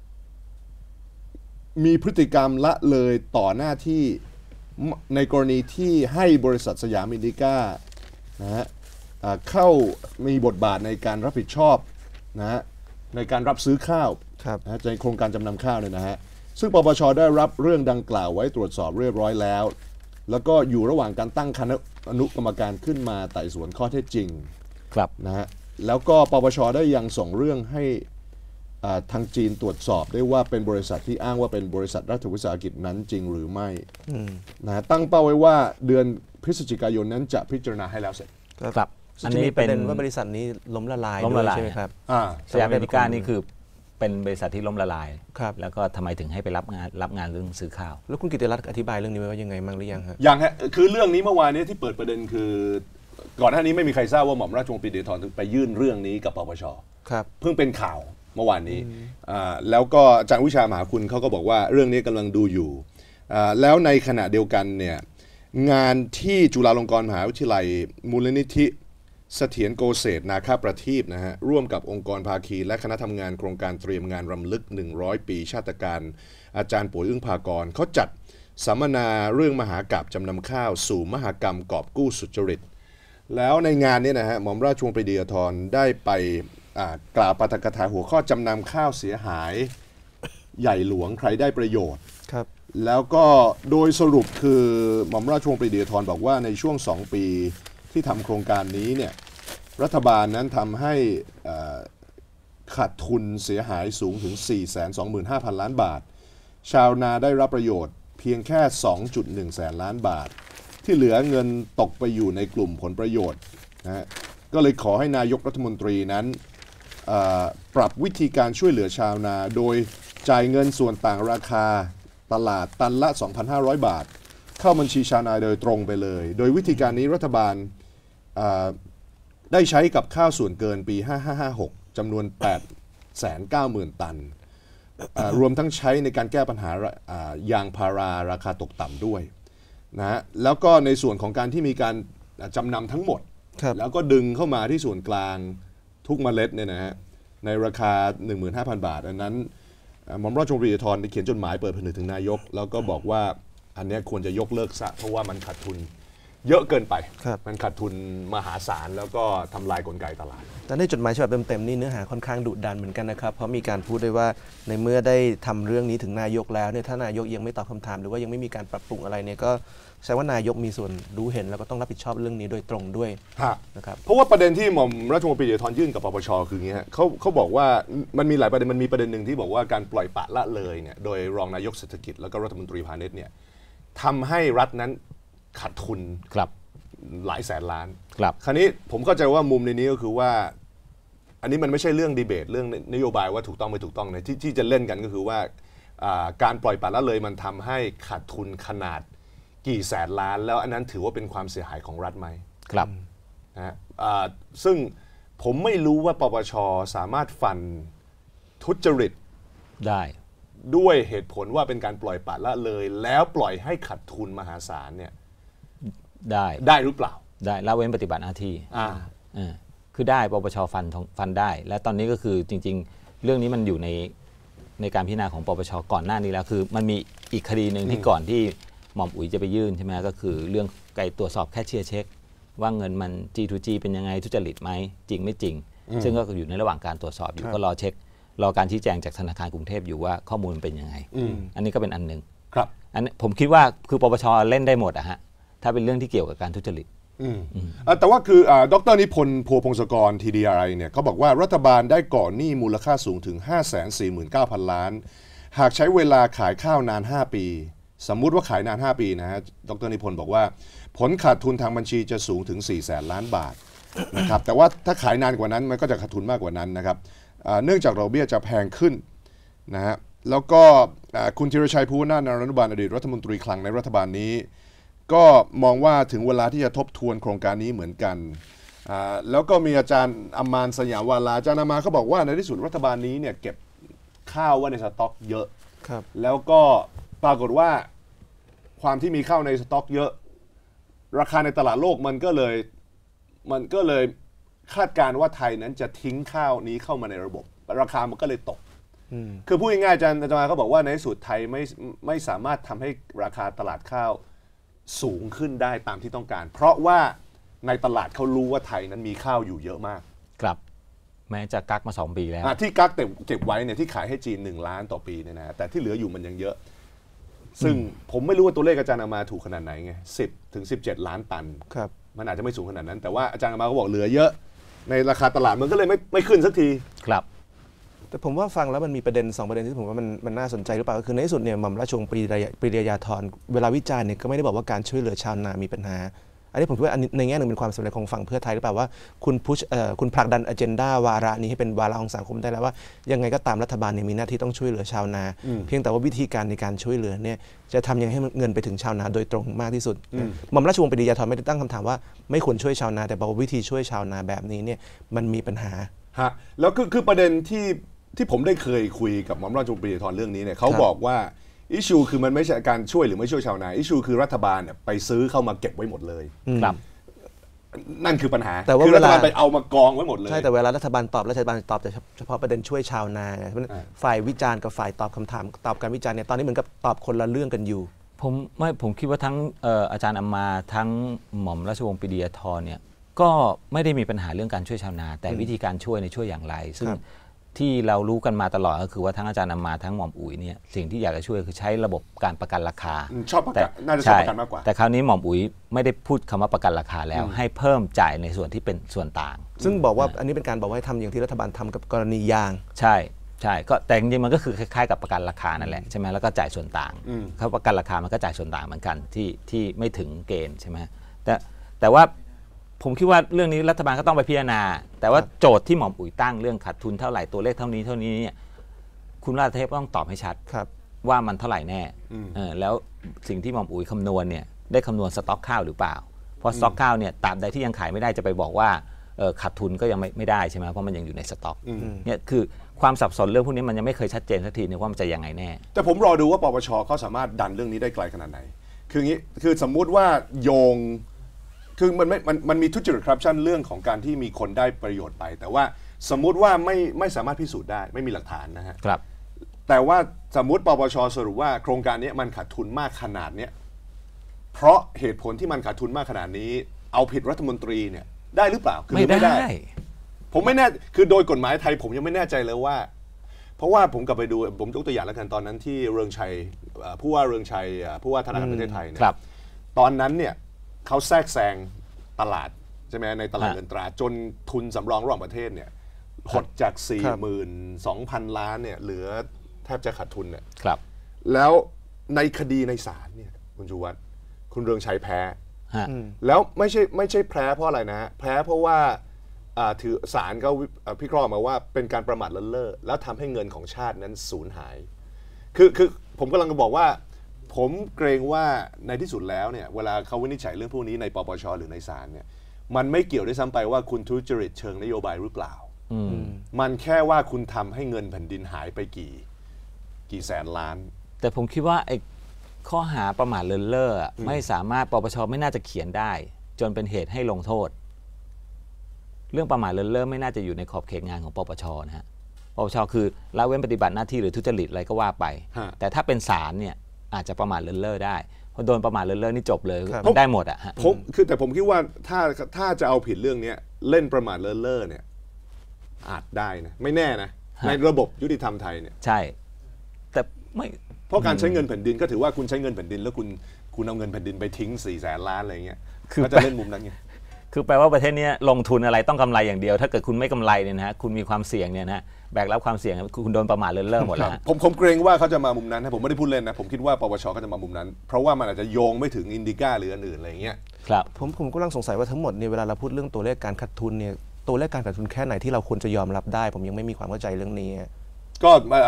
มีพฤติกรรมละเลยต่อหน้าที่ในกรณีที่ให้บริษัทสยามอินดิก้านะฮะเข้ามีบทบาทในการรับผิดชอบนะฮะในการรับซื้อข้าวในโครงการจำนำข้าวเนี่ยนะฮะซึ่งปปช.ได้รับเรื่องดังกล่าวไว้ตรวจสอบเรียบร้อยแล้วแล้วก็อยู่ระหว่างการตั้งคณะอนุกรรมการขึ้นมาไต่สวนข้อเท็จจริงครับนะฮะแล้วก็ปปช.ได้ยังส่งเรื่องให้ทางจีนตรวจสอบได้ว่าเป็นบริษัทที่อ้างว่าเป็นบริษัทรัฐวิสาหกิจนั้นจริงหรือไม่นะตั้งเป้าไว้ว่าเดือนพฤศจิกายนนั้นจะพิจารณาให้แล้วเสร็จครับอันนี้เป็นว่าบริษัทนี้ล้มละลายด้วยใช่ไหมครับสยามอินดิก้านี่คือเป็นบริษัทที่ล้มละลายแล้วก็ทำไมถึงให้ไปรับงานเรื่องซื้อข้าวแล้วคุณกิติรัตน์อธิบายเรื่องนี้ว่ายังไงมั่งหรือยังฮะยังฮะคือเรื่องนี้เมื่อวานนี้ที่เปิดประเด็นคือก่อนหน้านี้ไม่มีใครทราบว่าหม่อมราชวงศ์ปรีดีอาธรไปยื่นเรื่องนี้กับปปช.เพิ่งเป็นข่าวเมื่อวานนี้แล้วก็อาจารย์วิชามหาคุณเขาก็บอกว่าเรื่องนี้กำลังดูอยู่แล้วในขณะเดียวกันเนี่ยงานที่จุฬาลงกรณ์มหาวิทยาลัยมูลนิธิเสถียรโกษตรนาคาประทีปนะฮะร่วมกับองค์กรภาคีและคณะทำงานโครงการเตรียมงานรำลึก100 ปีชาตการอาจารย์ป๋วยอึ้งภากรเขาจัดสัมมนาเรื่องมหากาพย์จำนำข้าวสู่มหกรรมกอบกู้สุจริตแล้วในงานนี้นะฮะหม่อมราชวงศ์ปรีดีอาธรได้ไปกล่าวปาฐกถาหัวข้อจำนำข้าวเสียหายใหญ่หลวงใครได้ประโยชน์ครับแล้วก็โดยสรุปคือหม่อมราชวงศ์ปรีดีอาธรบอกว่าในช่วง2 ปีที่ทำโครงการนี้เนี่ยรัฐบาลนั้นทำให้ขาดทุนเสียหายสูงถึง 425,000 ล้านบาทชาวนาได้รับประโยชน์เพียงแค่ 2.1 แสนล้านบาทที่เหลือเงินตกไปอยู่ในกลุ่มผลประโยชน์นะฮะก็เลยขอให้นายกรัฐมนตรีนั้นปรับวิธีการช่วยเหลือชาวนาโดยจ่ายเงินส่วนต่างราคาตลาดตันละ 2,500 บาทเข้าบัญชีชาวนาโดยตรงไปเลยโดยวิธีการนี้รัฐบาลได้ใช้กับข้าวส่วนเกินปี 5556 จำนวน 890,000 ตันรวมทั้งใช้ในการแก้ปัญหายางพาราราคาตกต่ำด้วยนะแล้วก็ในส่วนของการที่มีการจำนำทั้งหมดแล้วก็ดึงเข้ามาที่ส่วนกลางทุกเมล็ดเนี่ยนะฮะในราคา 15,000 บาทอันนั้นหม่อมราชวงศ์ปรีดีอาธรได้เขียนจดหมายเปิดผนึกถึงนายกแล้วก็บอกว่าอันนี้ควรจะยกเลิกซะเพราะว่ามันขาดทุนเยอะเกินไปมันขาดทุนมหาศาลแล้วก็ทำลายกลไกตลาดแต่ในจดหมายฉบับเต็มๆนี่เนื้อหาค่อนข้างดุดันเหมือนกันนะครับเพราะมีการพูดด้วยว่าในเมื่อได้ทำเรื่องนี้ถึงนายกแล้วเนี่ยถ้านายกยังไม่ตอบคำถามหรือว่ายังไม่มีการปรับปรุงอะไรเนี่ยก็แสดงว่านายกมีส่วนรู้เห็นแล้วก็ต้องรับผิดชอบเรื่องนี้โดยตรงด้วยนะครับเพราะว่าประเด็นที่หม่อมราชวงศ์ปรีดีอาธรยื่นกับปปช.คืออย่างนี้ฮะเขาบอกว่ามันมีหลายประเด็นมันมีประเด็นหนึ่งที่บอกว่าการปล่อยปละละเลยเนี่ยโดยรองนายกเศรษฐกิจแล้วก็รัฐมนตรีพาณิชย์เนี่ยทำให้รัฐนั้นขาดทุนหลายแสนล้านคราวนี้ผมเข้าใจว่ามุมในนี้ก็คือว่าอันนี้มันไม่ใช่เรื่องดีเบตเรื่องนโยบายว่าถูกต้องไม่ถูกต้องนะที่จะเล่นกันก็คือว่าการปล่อยปละละเลยมันทำให้ขาดทุนขนาดกี่แสนล้านแล้วอันนั้นถือว่าเป็นความเสียหายของรัฐไหมครับนะซึ่งผมไม่รู้ว่าปปช.สามารถฟันทุจริตได้ด้วยเหตุผลว่าเป็นการปล่อยปละละเลยแล้วปล่อยให้ขาดทุนมหาศาลเนี่ยได้หรือเปล่าได้ละเว้นปฏิบัติหน้าที่คือได้ปปช.ฟันได้และตอนนี้ก็คือจริงๆเรื่องนี้มันอยู่ในการพิจารณาของปปช.ก่อนหน้านี้แล้วคือมันมีอีกคดีหนึ่งที่ก่อนที่หม่อมอุ๋ยจะไปยื่นใช่ไหมก็คือเรื่องการตรวจสอบแคชเชียร์เช็คว่าเงินมัน G2G เป็นยังไงทุจริตไหมจริงไม่จริงซึ่งก็อยู่ในระหว่างการตรวจสอบอยู่ก็รอเช็ครอการชี้แจงจากธนาคารกรุงเทพอยู่ว่าข้อมูลเป็นยังไงอันนี้ก็เป็นอันหนึ่งอันนี้ผมคิดว่าคือปปช.เล่นได้หมดอะฮะถ้าเป็นเรื่องที่เกี่ยวกับการทุจริตแต่ว่าคือดร.นิพนธ์พัวพงศกร TDRI เนี่ยเขาบอกว่ารัฐบาลได้ก่อหนี้มูลค่าสูงถึง 549,000 ล้านหากใช้เวลาขายข้าวนาน5 ปีสมมุติว่าขายนาน5 ปีนะฮะดร.นิพนธ์บอกว่าผลขาดทุนทางบัญชีจะสูงถึง 400,000 ล้านบาทนะครับแต่ว่าถ้าขายนานกว่านั้นมันก็จะขาดทุนมากกว่านั้นนะครับเนื่องจากดอกเบี้ยจะแพงขึ้นนะฮะแล้วก็คุณธีรชัย ภูวนาถ นรานุบาลอดีตรัฐมนตรีคลังในรัฐบาลนี้ก็มองว่าถึงเวลาที่จะทบทวนโครงการนี้เหมือนกันแล้วก็มีอาจารย์อมานสยามวาลาอาจารย์อมานเขาบอกว่าในที่สุดรัฐบาลนี้เนี่ยเก็บข้าวไว้ในสต็อกเยอะแล้วก็ปรากฏว่าความที่มีข้าวในสต็อกเยอะราคาในตลาดโลกมันก็เลยคาดการณ์ว่าไทยนั้นจะทิ้งข้าวนี้เข้ามาในระบบราคามันก็เลยตกคือพูดง่ายๆอาจารย์มาเขาบอกว่าในที่สุดไทยไม่สามารถทำให้ราคาตลาดข้าวสูงขึ้นได้ตามที่ต้องการเพราะว่าในตลาดเขารู้ว่าไทยนั้นมีข้าวอยู่เยอะมากครับแม้จะกักมา2 ปีแล้วที่กักแต่เก็บไว้เนี่ยที่ขายให้จีน1 ล้านต่อปีเนี่ยนะแต่ที่เหลืออยู่มันยังเยอะซึ่งผมไม่รู้ว่าตัวเลขอาจารย์อามาถูกขนาดไหนไง10 ถึง 17 ล้านตันมันอาจจะไม่สูงขนาดนั้นแต่ว่าอาจารย์อามาก็บอกเหลือเยอะในราคาตลาดมันก็เลยไม่ขึ้นสักทีครับแต่ผมว่าฟังแล้วมันมีประเด็น2 ประเด็นที่ผมว่ามันน่าสนใจหรือเปล่าก็คือในที่สุดเนี่ยหม่อมราชวงศ์ปรีดียาธรเวลาวิจารณ์เนี่ยก็ไม่ได้บอกว่าการช่วยเหลือชาวนามีปัญหาอันนี้ผมคิดว่าในแง่หนึ่งเป็นความสำเร็จของฝั่งเพื่อไทยหรือเปล่าว่าคุณผลักดันอเจนดาวาระนี้ให้เป็นวาระของสังคมได้แล้วว่ายังไงก็ตามรัฐบาลเนี่ยมีหน้าที่ต้องช่วยเหลือชาวนาเพียงแต่ว่าวิธีการในการช่วยเหลือเนี่ยจะทำยังไงให้เงินไปถึงชาวนาโดยตรงมากที่สุดหม่อมราชวงศ์ปรีดียาธรไม่ได้ตั้งคำถามว่าไม่ควรช่วยชาวนาแต่บอกว่าวิธีช่วยชาวนาแบบนี้เนี่ยมันมีปัญหาแล้วคือประเด็นที่ผมได้เคยคุยกับหม่อมราชวงศ์ปรีดียาธรเรื่องนี้เนี่ยเขาบอกว่าอิชชูคือมันไม่ใช่การช่วยหรือไม่ช่วยชาวนาอิชชูคือรัฐบาลเนี่ยไปซื้อเข้ามาเก็บไว้หมดเลยครับนั่นคือปัญหาคือรัฐบาลไปเอามากองไว้หมดเลยใช่แต่เวลารัฐบาลตอบแต่เฉพาะประเด็นช่วยชาวนาฝ่ายวิจารณ์กับฝ่ายตอบคำถามตอบการวิจารณ์เนี่ยตอนนี้เหมือนกับตอบคนละเรื่องกันอยู่ผมคิดว่าทั้งอาจารย์อมาทั้งหม่อมราชวงศ์ปรีดียาธรเนี่ยก็ไม่ได้มีปัญหาเรื่องการช่วยชาวนาแต่วิธีการช่วยในช่วยอย่างไรซึ่งที่เรารู้กันมาตลอดก็คือว่าทั้งอาจารย์อมาทั้งหม่อมอุ๋ยเนี่ยสิ่งที่อยากจะช่วยคือใช้ระบบการประกันราคาชอบประกันน่าจะชอบประกันมากกว่าแต่คราวนี้หม่อมอุ๋ยไม่ได้พูดคำว่าประกันราคาแล้วให้เพิ่มจ่ายในส่วนที่เป็นส่วนต่างซึ่งบอกว่าอันนี้เป็นการบอกว่าให้ทำอย่างที่รัฐบาลทำกับกรณียางใช่ก็แต่จริงๆมันก็คือคล้ายๆกับประกันราคานั่นแหละใช่ไหมแล้วก็จ่ายส่วนต่างเขาประกันราคามันก็จ่ายส่วนต่างเหมือนกันที่ไม่ถึงเกณฑ์ใช่ไหมแต่ว่าผมคิดว่าเรื่องนี้รัฐบาลก็ต้องไปพิจารณาแต่ว่าโจทย์ที่หม่อมอุ๋ยตั้งเรื่องขาดทุนเท่าไหร่ตัวเลขเท่านี้เนี่ยคุณราชเทพต้องตอบให้ชัดว่ามันเท่าไหร่แน่แล้วสิ่งที่หม่อมอุ๋ยคำนวณเนี่ยได้คำนวณสต็อกข้าวหรือเปล่าเพราะสต็อกข้าวเนี่ยตราบใดที่ยังขายไม่ได้จะไปบอกว่าขาดทุนก็ยังไม่ได้ใช่ไหมเพราะมันยังอยู่ในสต็อกเนี่ยคือความสับสนเรื่องพวกนี้มันยังไม่เคยชัดเจนสักทีนึงว่ามันจะยังไงแน่แต่ผมรอดูว่าปปชเขาสามารถดันเรื่องนี้ได้ไกลขนาดไหนคือสมมุติว่าโยงคือมันมีทุจริตคอร์รัปชันเรื่องของการที่มีคนได้ประโยชน์ไปแต่ว่าสมมุติว่าไม่สามารถพิสูจน์ได้ไม่มีหลักฐานนะฮะครับแต่ว่าสมมุติปปชสรุปว่าโครงการนี้มันขาดทุนมากขนาดนี้เพราะเหตุผลที่มันขาดทุนมากขนาดนี้เอาผิดรัฐมนตรีเนี่ยได้หรือเปล่าคือไม่ได้ผมไม่แน่คือโดยกฎหมายไทยผมยังไม่แน่ใจเลยว่าเพราะว่าผมกลับไปดูผมยกตัวอย่างแล้วกันตอนนั้นที่เรืองชัยผู้ว่าเรืองชัยผู้ว่าธนาคารประเทศไทยเนี่ยตอนนั้นเนี่ยเขาแทรกแซงตลาดใช่ไหมในตลาดเงินตราจนทุนสำรองระหว่างประเทศเนี่ยหดจาก 42,000 ล้านเนี่ยเหลือแทบจะขาดทุนเนี่ยแล้วในคดีในศาลเนี่ยคุณชูวัฒน์คุณเรืองชัยแพ้แล้วไม่ใช่แพ้เพราะอะไรนะแพ้เพราะว่าถือศาลก็พิเคราะห์มาว่าเป็นการประมาทเลินเล่อแล้วทำให้เงินของชาตินั้นสูญหายคือผมกำลังจะบอกว่าผมเกรงว่าในที่สุดแล้วเนี่ยเวลาเขาวินิจฉัยเรื่องพวกนี้ในปปชหรือในศาลเนี่ยมันไม่เกี่ยวด้วยซ้ำไปว่าคุณทุจริตเชิงนโยบายหรือเปล่ามันแค่ว่าคุณทำให้เงินแผ่นดินหายไปกี่แสนล้านแต่ผมคิดว่าไอ้ข้อหาประมาทเลินเล่อไม่สามารถปปชไม่น่าจะเขียนได้จนเป็นเหตุให้ลงโทษเรื่องประมาทเลินเล่อไม่น่าจะอยู่ในขอบเขตงานของปปชนะฮะปปชคือละเว้นปฏิบัติหน้าที่หรือทุจริตอะไรก็ว่าไปแต่ถ้าเป็นศาลเนี่ยอาจจะประมาทเลินเล่อได้พอโดนประมาทเลินเล่อนี่จบเลยได้หมดอ่ะแต่ผมคิดว่าถ้าจะเอาผิดเรื่องนี้เล่นประมาทเลินเล่อเนี่ยอาจได้นะไม่แน่นะในระบบยุติธรรมไทยเนี่ยใช่แต่ไม่เพราะการใช้เงินแผ่นดินก็ถือว่าคุณใช้เงินแผ่นดินแล้วคุณเอาเงินแผ่นดินไปทิ้ง400,000 ล้านอะไรเงี้ยก็จะเล่นมุมนั้นไงคือแปลว่าประเทศนี้ลงทุนอะไรต้องกำไรอย่างเดียวถ้าเกิดคุณไม่กำไรเนี่ยนะฮะคุณมีความเสี่ยงเนี่ยนะแบกรับความเสี่ยงคุณโดนประมาทเลินเล่อหมดแล้วผมเกรงว่าเขาจะมามุมนั้นนะผมไม่ได้พูดเล่นนะผมคิดว่าปปชก็จะมามุมนั้นเพราะว่ามันอาจจะโยงไม่ถึงอินดิก้าหรืออันอื่นอะไรเงี้ยครับผมกำลังสงสัยว่าทั้งหมดเนี่ยเวลาเราพูดเรื่องตัวเลขการขาดทุนเนี่ยตัวเลขการขาดทุนแค่ไหนที่เราควรจะยอมรับได้ผมยังไม่มีความเข้าใจเรื่องนี้ก็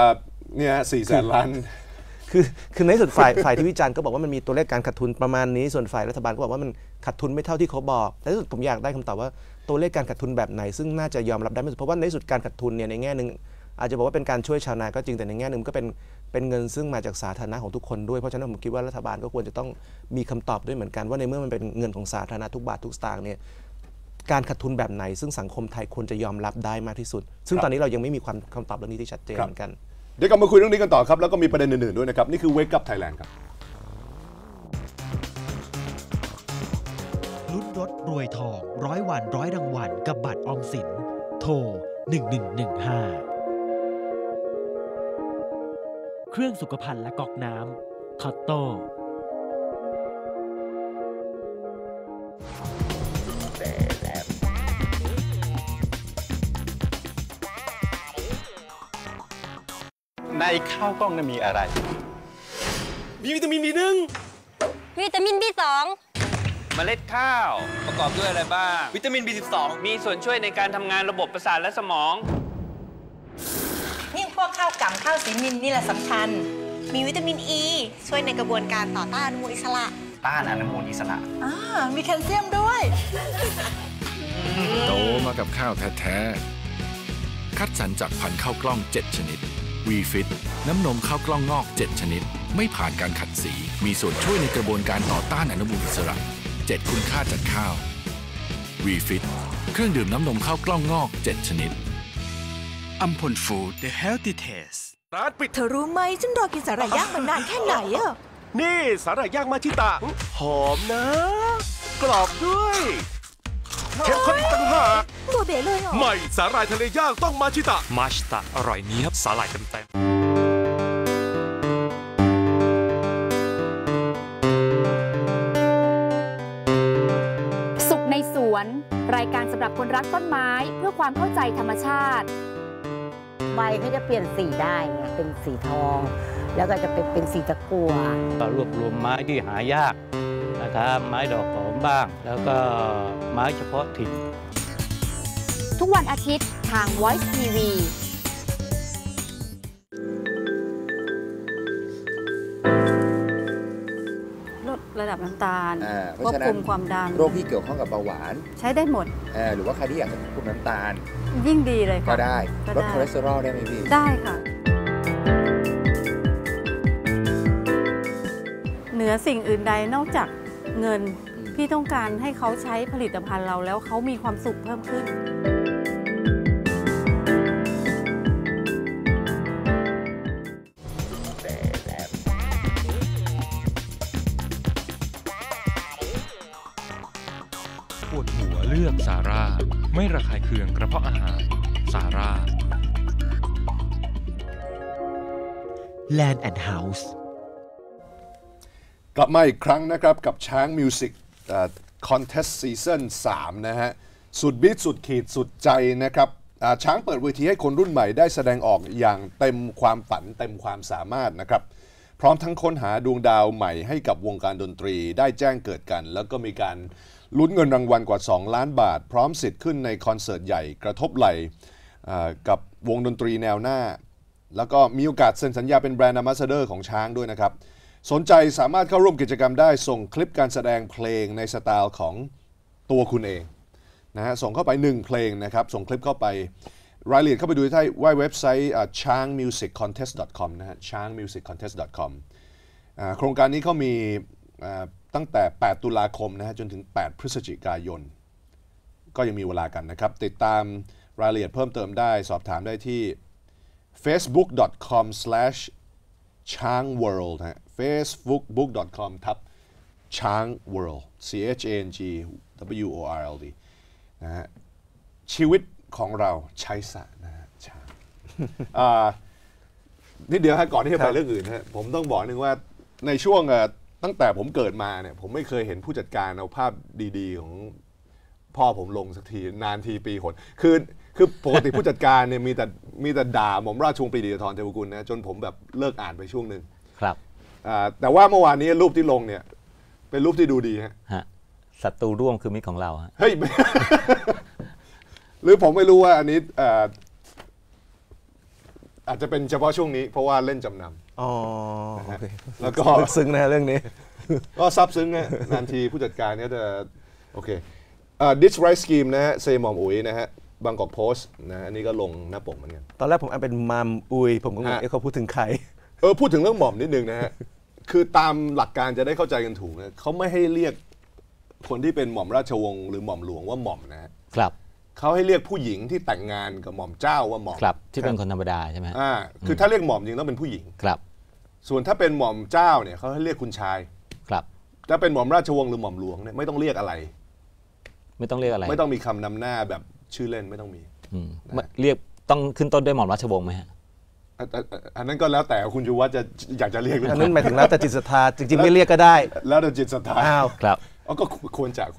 เนี่ย400,000 ล้านคือในส่วนฝ่ายที่วิจารณ์ก็บอกว่ามันมีตัวเลขการขาดทุนประมาณนี้ส่วนฝ่ายรัฐบาลก็บอกว่ามันขาดทุนไม่เท่าที่เขาบอกแต่ที่สุดผมอยากได้คำตอบว่าตัวเลขการขาดทุนแบบไหนซึ่งน่าจะยอมรับได้เพราะว่าในสุดการขาดทุนเนี่ยในแง่นึงอาจจะบอกว่าเป็นการช่วยชาวนาก็จริงแต่ในแง่นึงก็เป็นเงินซึ่งมาจากสาธารณะของทุกคนด้วยเพราะฉะนั้นผมคิดว่ารัฐบาลก็ควรจะต้องมีคำตอบด้วยเหมือนกันว่าในเมื่อมันเป็นเงินของสาธารณะทุกบาททุกสตางค์เนี่ยการขาดทุนแบบไหนซึ่งสังคมไทยควรจะยอมรับได้มากที่สุดซึ่งตอนนี้เรายังไม่มีคำตอบเรื่องนี้ที่ชัดเจนเหมือนกันเดี๋ยวกลับมาคุยเรื่องนี้กันต่อครับแล้วก็มีประเด็นอื่นๆด้วยนะครับนี่คือ Wake Up Thailand ครับลุ้นรถรวยทอง100 วัน100 รางวัลกับบัตรออมสินโทร1115เครื่องสุขภัณฑ์และก๊อกน้ำท็อตโต้ในข้าวกล้องมีอะไรมีวิตามิน B1 วิตามิน B2 เมล็ดข้าวประกอบด้วยอะไรบ้างวิตามิน B12 มีส่วนช่วยในการทำงานระบบประสาทและสมองยิ่งพวกข้าวกล่ำข้าวสีมินนี่แหละสำคัญมีวิตามิน E ช่วยในกระบวนการต่อต้านอนุมูลอิสระต้านอนุมูลอิสระมีแคลเซียมด้วยโตมากับข้าวแท้ๆคัดสรรจากพันธุ์ข้าวกล้อง7 ชนิดวี-ฟิตน้ำนมข้าวกล้องงอก7 ชนิดไม่ผ่านการขัดสีมีส่วนช่วยในกระบวนการต่อต้านอนุมูลอิสระ7 คุณค่าจากข้าววี-ฟิตเครื่องดื่มน้ำนมข้าวกล้องงอก7 ชนิดอัมพลฟู้ด The Healthy Taste ร้านปิดเธอรู้ไหมฉันรอกินสาหร่ายย่างมานานแค่ไหนอะนี่สาหร่ายย่างมาชิตะหอมนะกรอบด้วยเข้มข้นอีกต่างหากโดเดเลยเหรอใหม่สาหร่ายทะเลย่างต้องมาชิตะมาชิตะอร่อยนี้ครับสาหร่ายเต็มสุขในสวนรายการสำหรับคนรักต้นไม้เพื่อความเข้าใจธรรมชาติใบเขาจะเปลี่ยนสีได้ไงเป็นสีทองแล้วก็จะเป็นสีตะกั่วรวบรวมไม้ที่หายากนะครับไม้ดอกหอมบ้างแล้วก็ไม้เฉพาะถิ่นทุกวันอาทิตย์ทาง Voice TV ลดระดับน้ำตาลควบคุมความดันโรคที่เกี่ยวข้องกับเบาหวานใช้ได้หมดหรือว่าใครที่อยากจะควบคุมน้ำตาลยิ่งดีเลยค่ะก็ได้ลดคอเลสเตอรอลได้ไหมพี่ได้ค่ะเหนือสิ่งอื่นใดนอกจากเงินพี่ต้องการให้เขาใช้ผลิตภัณฑ์เราแล้วเขามีความสุขเพิ่มขึ้นปวดหัวเลือกซาร่าไม่ระคายเคืองกระเพาะอาหารซาร่า Land and House กลับมาอีกครั้งนะครับกับช้างมิวสิกคอนเทสต์ซีซั่น3นะฮะสุดบีทสุดขีดสุดใจนะครับช้างเปิดเวทีให้คนรุ่นใหม่ได้แสดงออกอย่างเต็มความฝันเต็มความสามารถนะครับพร้อมทั้งค้นหาดวงดาวใหม่ให้กับวงการดนตรีได้แจ้งเกิดกันแล้วก็มีการลุ้นเงินรางวัลกว่า2 ล้านบาทพร้อมสิทธิ์ขึ้นในคอนเสิร์ตใหญ่กระทบไหล่กับวงดนตรีแนวหน้าแล้วก็มีโอกาสเซ็นสัญญาเป็นแบรนด์แอมบาสเดอร์ของช้างด้วยนะครับสนใจสามารถเข้าร่วมกิจกรรมได้ส่งคลิปการแสดงเพลงในสไตล์ของตัวคุณเองนะฮะส่งเข้าไป1เพลงนะครับส่งคลิปเข้าไปรายละเอียดเข้าไปดูที่เว็บไซต์ changmusiccontest.com นะฮะ changmusiccontest.com โครงการนี้เขามีตั้งแต่8 ตุลาคมนะฮะจนถึง8 พฤศจิกายนก็ยังมีเวลากันนะครับติดตามรายละเอียดเพิ่มเติมได้สอบถามได้ที่ facebook.com/changworld ฮะ facebook.com/changworld CHANGWORLD นะฮะชีวิตของเราใช้สะนะฮะช้างนิดเดียวฮะก่อนที่จะไปเรื่องอื่นฮะผมต้องบอกนึงว่าในช่วงตั้งแต่ผมเกิดมาเนี่ยผมไม่เคยเห็นผู้จัดการเอาภาพดีๆของพ่อผมลงสักทีนานทีปีหนคือปกติผู้จัดการเนี่ยมีแต่ด่าหม่อมราชวงศ์ปรีดีธรเทวกุลนะจนผมแบบเลิกอ่านไปช่วงหนึ่งครับแต่ว่าเมื่อวานนี้รูปที่ลงเนี่ยเป็นรูปที่ดูดีฮะศัตรูร่วมคือมิตรของเราฮะเฮ้ย หรือผมไม่รู้ว่าอันนี้อาจจะเป็นเฉพาะช่วงนี้เพราะว่าเล่นจำนำอ๋อโอเคแล้วก็ซึ้งนะเรื่องนี้ก็ซับซึ้งนะนานทีผู้จัดการก็จะโอเคThis Right Scheme นะฮะเซมอมอุ๋ยนะฮะบางกอกโพสต์นะอันนี้ก็ลงหน้าปกเหมือนกันตอนแรกผมเป็นมัมอุยผมก็งงเขาพูดถึงใครพูดถึงเรื่องหม่อมนิดนึงนะฮะคือตามหลักการจะได้เข้าใจกันถูกนะเขาไม่ให้เรียกคนที่เป็นหม่อมราชวงศ์หรือหม่อมหลวงว่าหม่อมนะครับเขาให้เรียกผู้หญิงที่แต่งงานกับหม่อมเจ้าว่าหม่อมครับที่เป็นคนธรรมดาใช่ไหมคือถ้าเรียกหม่อมจริงต้องเป็นผู้หญิงครับส่วนถ้าเป็นหม่อมเจ้าเนี่ยเขาให้เรียกคุณชายครับถ้าเป็นหม่อมราชวงศ์หรือหม่อมหลวงเนี่ยไม่ต้องเรียกอะไรไม่ต้องเรียกอะไรไม่ต้องมีคำนำหน้าแบบชื่อเล่นไม่ต้องมีเรียกต้องขึ้นต้นด้วยหม่อมราชวงศ์ไหมฮะอันนั้นก็แล้วแต่คุณชูวัฒน์จะอยากจะเรียกอันนั้นหมายถึงแล้วแต่จิตศรัทธาจริงๆไม่เรียกก็ได้แล้วแต่จิตศรัทธาอ้าวครับก็ควรจะ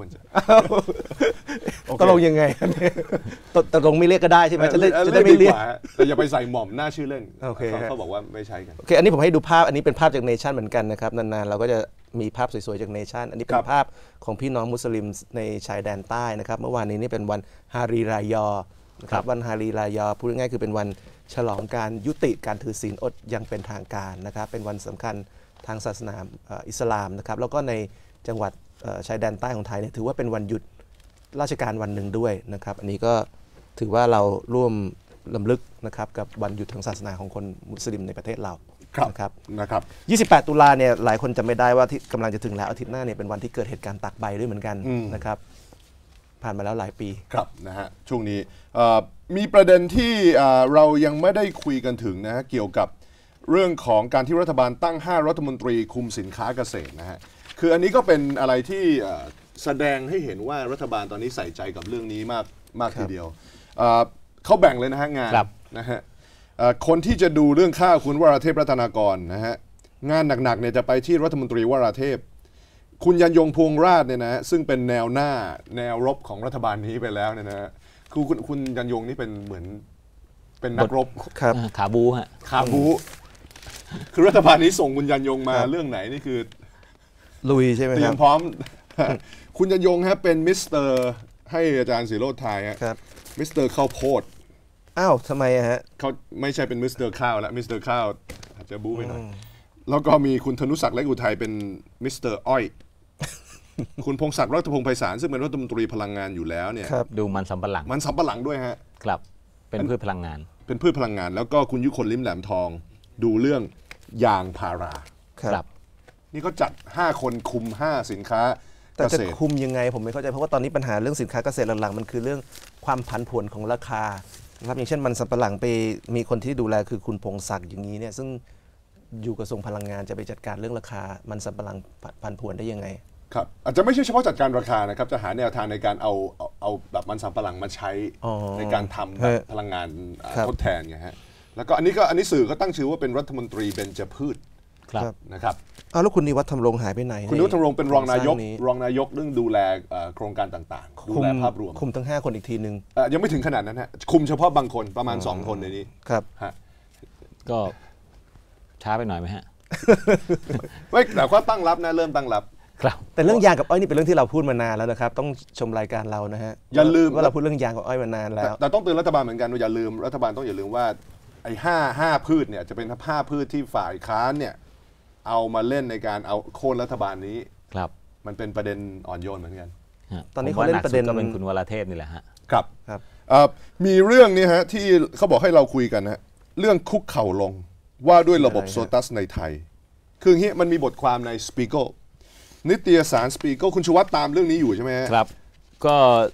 ตกลงยังไงตกลงไม่เรียกก็ได้ใช่ไหมจะได้ไม่เรียกแต่อย่าไปใส่หม่อมหน้าชื่อเล่นเขาบอกว่าไม่ใช่กันโอเคอันนี้ผมให้ดูภาพอันนี้เป็นภาพจากเนชั่นเหมือนกันนะครับนานๆเราก็จะมีภาพสวยๆจากเนชั่นอันนี้เป็นภาพของพี่น้องมุสลิมในชายแดนใต้นะครับเมื่อวานนี้นี่เป็นวันฮารีรายอนะครับวันฮารีรายอพูดง่ายๆคือเป็นวันฉลองการยุติการถือศีลอดอย่างเป็นทางการนะครับเป็นวันสำคัญทางศาสนาอิสลามนะครับแล้วก็ในจังหวัดชายแดนใต้ของไทยเนี่ยถือว่าเป็นวันหยุดราชการวันหนึ่งด้วยนะครับอันนี้ก็ถือว่าเราร่วมรำลึกนะครับกับวันหยุดทางศาสนาของคนมุสลิมในประเทศเรานะครับ 28 ตุลาเนี่ยหลายคนจำไม่ได้ว่าที่กำลังจะถึงแล้วอาทิตย์หน้าเนี่ยเป็นวันที่เกิดเหตุการณ์ตักใบด้วยเหมือนกันนะครับผ่านมาแล้วหลายปีครับนะฮะช่วงนี้มีประเด็นที่เรายังไม่ได้คุยกันถึงนะฮะเกี่ยวกับเรื่องของการที่รัฐบาลตั้ง5รัฐมนตรีคุมสินค้าเกษตรนะฮะคืออันนี้ก็เป็นอะไรที่แสดงให้เห็นว่ารัฐบาลตอนนี้ใส่ใจกับเรื่องนี้มากทีเดียวเขาแบ่งเลยนะฮะงานนะฮะคนที่จะดูเรื่องข้าวคุณวราเทพรัตนากรนะฮะงานหนักๆเนี่ยจะไปที่รัฐมนตรีวราเทพคุณยันยงพวงราชเนี่ยนะซึ่งเป็นแนวหน้าแนวรบของรัฐบาลนี้ไปแล้วเนี่ยนะคือคุณยันยงนี่เป็นเหมือนเป็นนักรบขาบูฮะขาบูคือรัฐบาลนี้ส่งคุณยันยงมาเรื่องไหนนี่คือลุยใช่ไหมครับเตรียมพร้อมคุณยันยงครับเป็นมิสเตอร์ให้อาจารย์ศิโรจน์ทายครับมิสเตอร์ข้าวโพดอ้าวทำไมฮะเขาไม่ใช่เป็นมิสเตอร์ข้าวแล้วมิสเตอร์ข้าวอาจจะบู๊ไปหน่อยแล้วก็มีคุณธนุศักดิ์เล็กอุทัยเป็นมิสเตอร์อ้อยคุณพงศักดิ์รัตพงษ์ไพศาลซึ่งเป็นรัฐมนตรีพลังงานอยู่แล้วเนี่ยดูมันสำปะหลังด้วยฮะครับเป็นพืชพลังงานแล้วก็คุณยุคนลิ้มแหลมทองดูเรื่องยางพาราครับนี่เขาจัด5คนคุม5สินค้าแต่จะคุมยังไงผมไม่เข้าใจเพราะว่าตอนนี้ปัญหาเรื่องสินค้าเกษตรหลักๆมันคือเรื่องความผันผวนของราคาครับอย่างเช่นมันสำปะหลังไปมีคนที่ดูแลคือคุณพงศักดิ์อย่างนี้เนี่ยซึ่งอยู่กระทรวงพลังงานจะไปจัดการเรื่องราคามันสำปะหลังผันผวนได้ยังไงครับอาจจะไม่ใช่เฉพาะจัดการราคานะครับจะหาแนวทางในการเอาแบบมันสำปะหลังมาใช้ในการทำแบบพลังงานทดแทนไงฮะแล้วก็อันนี้สื่อก็ตั้งชื่อว่าเป็นรัฐมนตรีเบญจพืชนะครับแล้วคุณนิวัฒน์ธรรมรงค์หายไปไหนคุณนิวัฒน์ธรรมรงค์เป็นรองนายกเรื่องดูแลโครงการต่างๆดูแลภาพรวมคุมทั้ง5คนอีกทีนึงยังไม่ถึงขนาดนั้นฮะคุมเฉพาะบางคนประมาณ2คนในนี้ครับฮะก็ช้าไปหน่อยไหมฮะไม่แต่ว่าตั้งรับนะเริ่มตั้งรับครับแต่เรื่องยางกับอ้อยนี่เป็นเรื่องที่เราพูดมานานแล้วนะครับต้องชมรายการเรานะฮะอย่าลืมว่าเราพูดเรื่องยางกับอ้อยมานานแล้วแต่ต้องเตือนรัฐบาลเหมือนกันว่าอย่าลืมรัฐบาลต้องอย่าลืมว่าไอ้5พืชเนี่ยจะเป็น5พืชที่ฝ่ายค้านเนี่ยเอามาเล่นในการเอาโค่นรัฐบาลนี้ครับมันเป็นประเด็นอ่อนโยนเหมือนกันตอนนี้เขาเล่นประเด็นก็เป็นคุณวราเทพนี่แหละฮะครับมีเรื่องนี้ฮะที่เขาบอกให้เราคุยกันฮะเรื่องคุกเข่าลงว่าด้วยระบบโซตัสในไทยคืออย่างนี้มันมีบทความใน Spiegel นิตยสาร Spiegel คุณชูวัฒน์ตามเรื่องนี้อยู่ใช่ไหมครับก็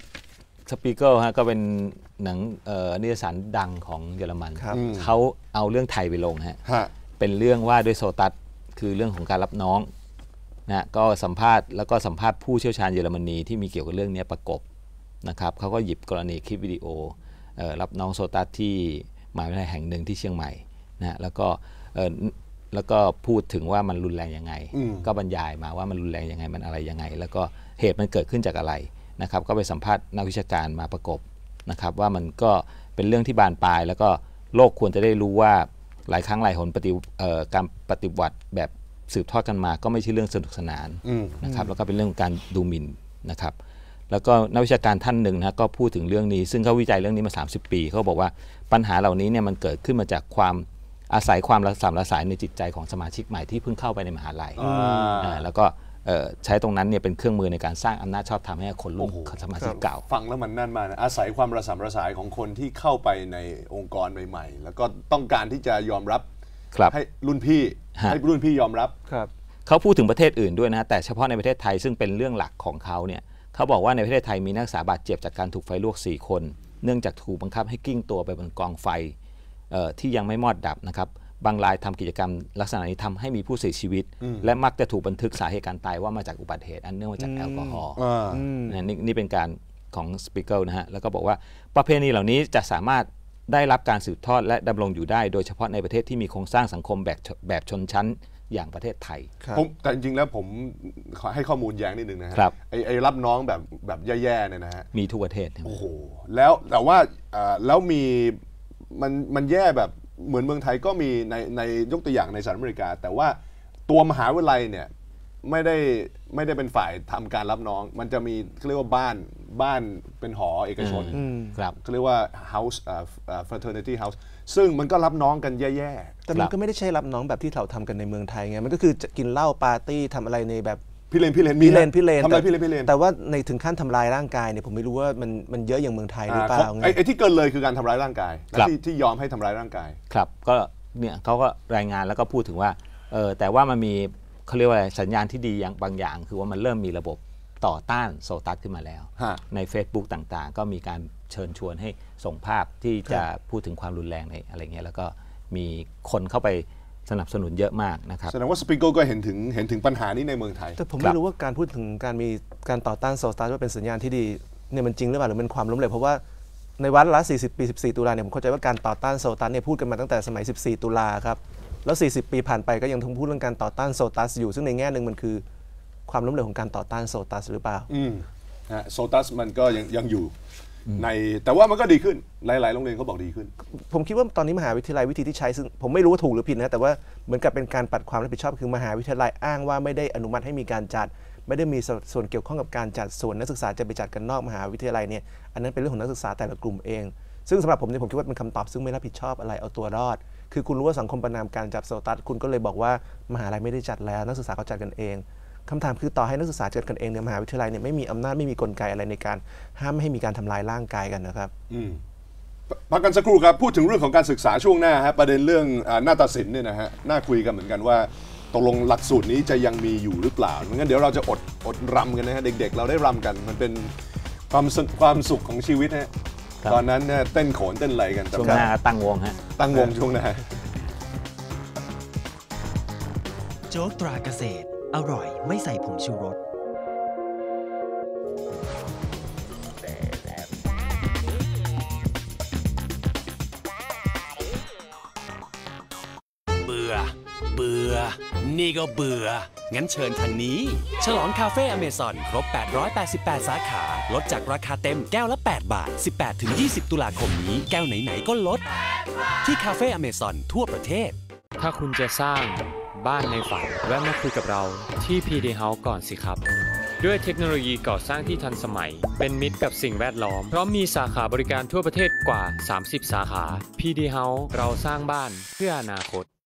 Spiegel ฮะก็เป็นหนังนิตยสารดังของเยอรมันเขาเอาเรื่องไทยไปลงฮะเป็นเรื่องว่าด้วยโซตัสคือเรื่องของการรับน้องนะก็สัมภาษณ์ผู้เชี่ยวชาญเยอรมนีที่มีเกี่ยวกับเรื่องนี้ประกบนะครับเขาก็หยิบกรณีคลิปวิดีโอรับน้องโซตัสที่มหาวิทยาลัยแห่งหนึ่งที่เชียงใหม่นะแล้วก็พูดถึงว่ามันรุนแรงยังไงก็บรรยายมาว่ามันรุนแรงยังไงมันอะไรยังไงแล้วก็เหตุมันเกิดขึ้นจากอะไรนะครับก็ไปสัมภาษณ์นักวิชาการมาประกบนะครับว่ามันก็เป็นเรื่องที่บานปลายแล้วก็โลกควรจะได้รู้ว่าหลายครั้งหลายหนการปฏิบัติแบบสืบทอดกันมาก็ไม่ใช่เรื่องสนุกสนานนะครับแล้วก็เป็นเรื่องการดูหมิ่นนะครับแล้วก็นักวิชาการท่านหนึ่งนะก็พูดถึงเรื่องนี้ซึ่งเขาวิจัยเรื่องนี้มา30 ปีเขาบอกว่าปัญหาเหล่านี้เนี่ยมันเกิดขึ้นมาจากความอาศัยความระสำระสายในจิตใจของสมาชิกใหม่ที่เพิ่งเข้าไปในมหาลัยแล้วก็ใช้ตรงนั้นเนี่ยเป็นเครื่องมือในการสร้างอำนาจชอบธรรมให้คนรุ่นสมาชิกเก่าฟังแล้วมันนั่นมานะอาศัยความระสำระสายของคนที่เข้าไปในองค์กรใหม่ๆแล้วก็ต้องการที่จะยอมรับให้รุ่นพี่ยอมรับเขาพูดถึงประเทศอื่นด้วยนะแต่เฉพาะในประเทศไทยซึ่งเป็นเรื่องหลักของเขาเนี่ยเขาบอกว่าในประเทศไทยมีนักศึกษาบาดเจ็บจากการถูกไฟลวก4 คนเนื่องจากถูกบังคับให้กิ้งตัวไปบนกองไฟที่ยังไม่มอดดับนะครับบางรายทำกิจกรรมลักษณะนี้ทำให้มีผู้เสียชีวิตและมักจะถูกบันทึกสาเหตุการตายว่ามาจากอุบัติเหตุอันเนื่องมาจากแอลกอฮอล์นี่เป็นการของสปิเกิลนะฮะแล้วก็บอกว่าประเพณีเหล่านี้จะสามารถได้รับการสืบทอดและดำรงอยู่ได้โดยเฉพาะในประเทศที่มีโครงสร้างสังคมแบบชนชั้นอย่างประเทศไทยแต่จริงๆแล้วผมขอให้ข้อมูลแย้งนิดนึงนะครับไอ้รับน้องแบบแย่ๆเนี่ยนะฮะมีทุกประเทศโอ้โหแล้วแต่ว่าแล้วมีมันแย่แบบเหมือนเมืองไทยก็มีในยกตัวอย่างในสหรัฐอเมริกาแต่ว่าตัวมหาวิทยาลัยเนี่ยไม่ได้เป็นฝ่ายทำการรับน้องมันจะมีเขาเรียกว่าบ้านเป็นหอเอกชนเขาเรียกว่า house fraternity house ซึ่งมันก็รับน้องกันแย่ๆแต่มันก็ไม่ได้ใช่รับน้องแบบที่เราทำกันในเมืองไทยไงมันก็คือกินเหล้าปาร์ตี้ทำอะไรในแบบพี่เลนทำอะไรพี่เลนแต่ว่าในถึงขั้นทำลายร่างกายเนี่ยผมไม่รู้ว่ามันเยอะอย่างเมืองไทยหรือเปล่าไอ้ที่เกินเลยคือการทำร้ายร่างกายและที่ยอมให้ทำร้ายร่างกายครับก็เนี่ยเขาก็รายงานแล้วก็พูดถึงว่าแต่ว่ามันมีเขาเรียกว่าสัญญาณที่ดีอย่างบางอย่างคือว่ามันเริ่มมีระบบต่อต้านโซตัสขึ้นมาแล้วใน Facebook ต่างๆก็มีการเชิญชวนให้ส่งภาพที่จะพูดถึงความรุนแรงในอะไรเงี้ยแล้วก็มีคนเข้าไปสนับสนุนเยอะมากนะครับแสดงว่าสปริงเกิลก็เห็นถึงปัญหานี้ในเมืองไทยแต่ผมไม่รู้ว่าการพูดถึงการมีการต่อต้านโซตัสว่าเป็นสัญญาณที่ดีเนี่ยมันจริงหรือเปล่าหรือเป็นความล้มเหลวเพราะว่าในวาระ40 ปี 14 ตุลาเนี่ยผมเข้าใจว่าการต่อต้านโซตัสเนี่ยพูดกันมาตั้งแต่สมัย14 ตุลาครับแล้ว40 ปีผ่านไปก็ยังพูดเรื่องการต่อต้านโซตัสอยู่ซึ่งในแง่หนึ่งมันคือความล้มเหลวของการต่อต้านโซตัสหรือเปล่าโซตัสมันก็ยังอยู่ในแต่ว่ามันก็ดีขึ้นหลายๆโรงเรียนเขาบอกดีขึ้นผมคิดว่าตอนนี้มหาวิทยาลัยวิธีที่ใช้ซึ่งผมไม่รู้ว่าถูกหรือผิดนะแต่ว่าเหมือนกับเป็นการปัดความรับผิดชอบคือมหาวิทยาลัยอ้างว่าไม่ได้อนุมัติให้มีการจัดไม่ได้มีส่วนเกี่ยวข้องกับการจัดส่วนนักศึกษาจะไปจัดกันนอกมหาวิทยาลัยเนี่ยอันนั้นเป็นเรื่องของนักศึกษาแต่ละกลุ่มเองซึ่งสำหรับผมเนี่ยผมคิดว่าเป็นคำตอบซึ่งไม่รับผิดชอบอะไรเอาตัวรอดคือคุณรู้ว่าสังคมประนามการจัดโซตัสคุณก็เลยบอกว่ามหาลัยไม่ได้จัดแล้วนักศึกษาเขาจัดกันเองคำถามคือต่อให้นักศึกษาจัดกันเองเนี่ยมหาวิทยาลัยเนี่ยไม่มีอำนาจไม่มีกลไกอะไรในการห้ามไม่ให้มีการทำลายร่างกายกันนะครับพักกันสักครู่ครับพูดถึงเรื่องของการศึกษาช่วงหน้าฮะประเด็นเรื่องนาฏศิลป์เนี่ยนะฮะน่าคุยกันเหมือนกันว่าตกลงหลักสูตรนี้จะยังมีอยู่หรือเปล่าไม่งั้นเดี๋ยวเราจะอดรำกันนะฮะเด็กๆเราได้รำกันมันเป็นความสุขของชีวิตฮะตอนนั้นเนี่ยเต้นโขนเต้นไหลกันช่วงหน้าตั้งวงฮะตั้งวงช่วงหน้าโจ๊กตราเกษตรอร่อยไม่ใส่ผงชูรสเบื่อนี่ก็เบื่องั้นเชิญทางนี้ฉลองคาเฟ่อเมซอนครบ888สาขาลดจากราคาเต็มแก้วละ8 บาท 18-20 ตุลาคมนี้แก้วไหนๆก็ลดที่คาเฟ่อเมซอนทั่วประเทศถ้าคุณจะสร้างบ้านในฝันแวะมาคุยกับเราที่ PD House ก่อนสิครับด้วยเทคโนโลยีก่อสร้างที่ทันสมัยเป็นมิตรกับสิ่งแวดล้อมเพราะมีสาขาบริการทั่วประเทศกว่า30สาขา PD House เราสร้างบ้านเพื่ออนาคต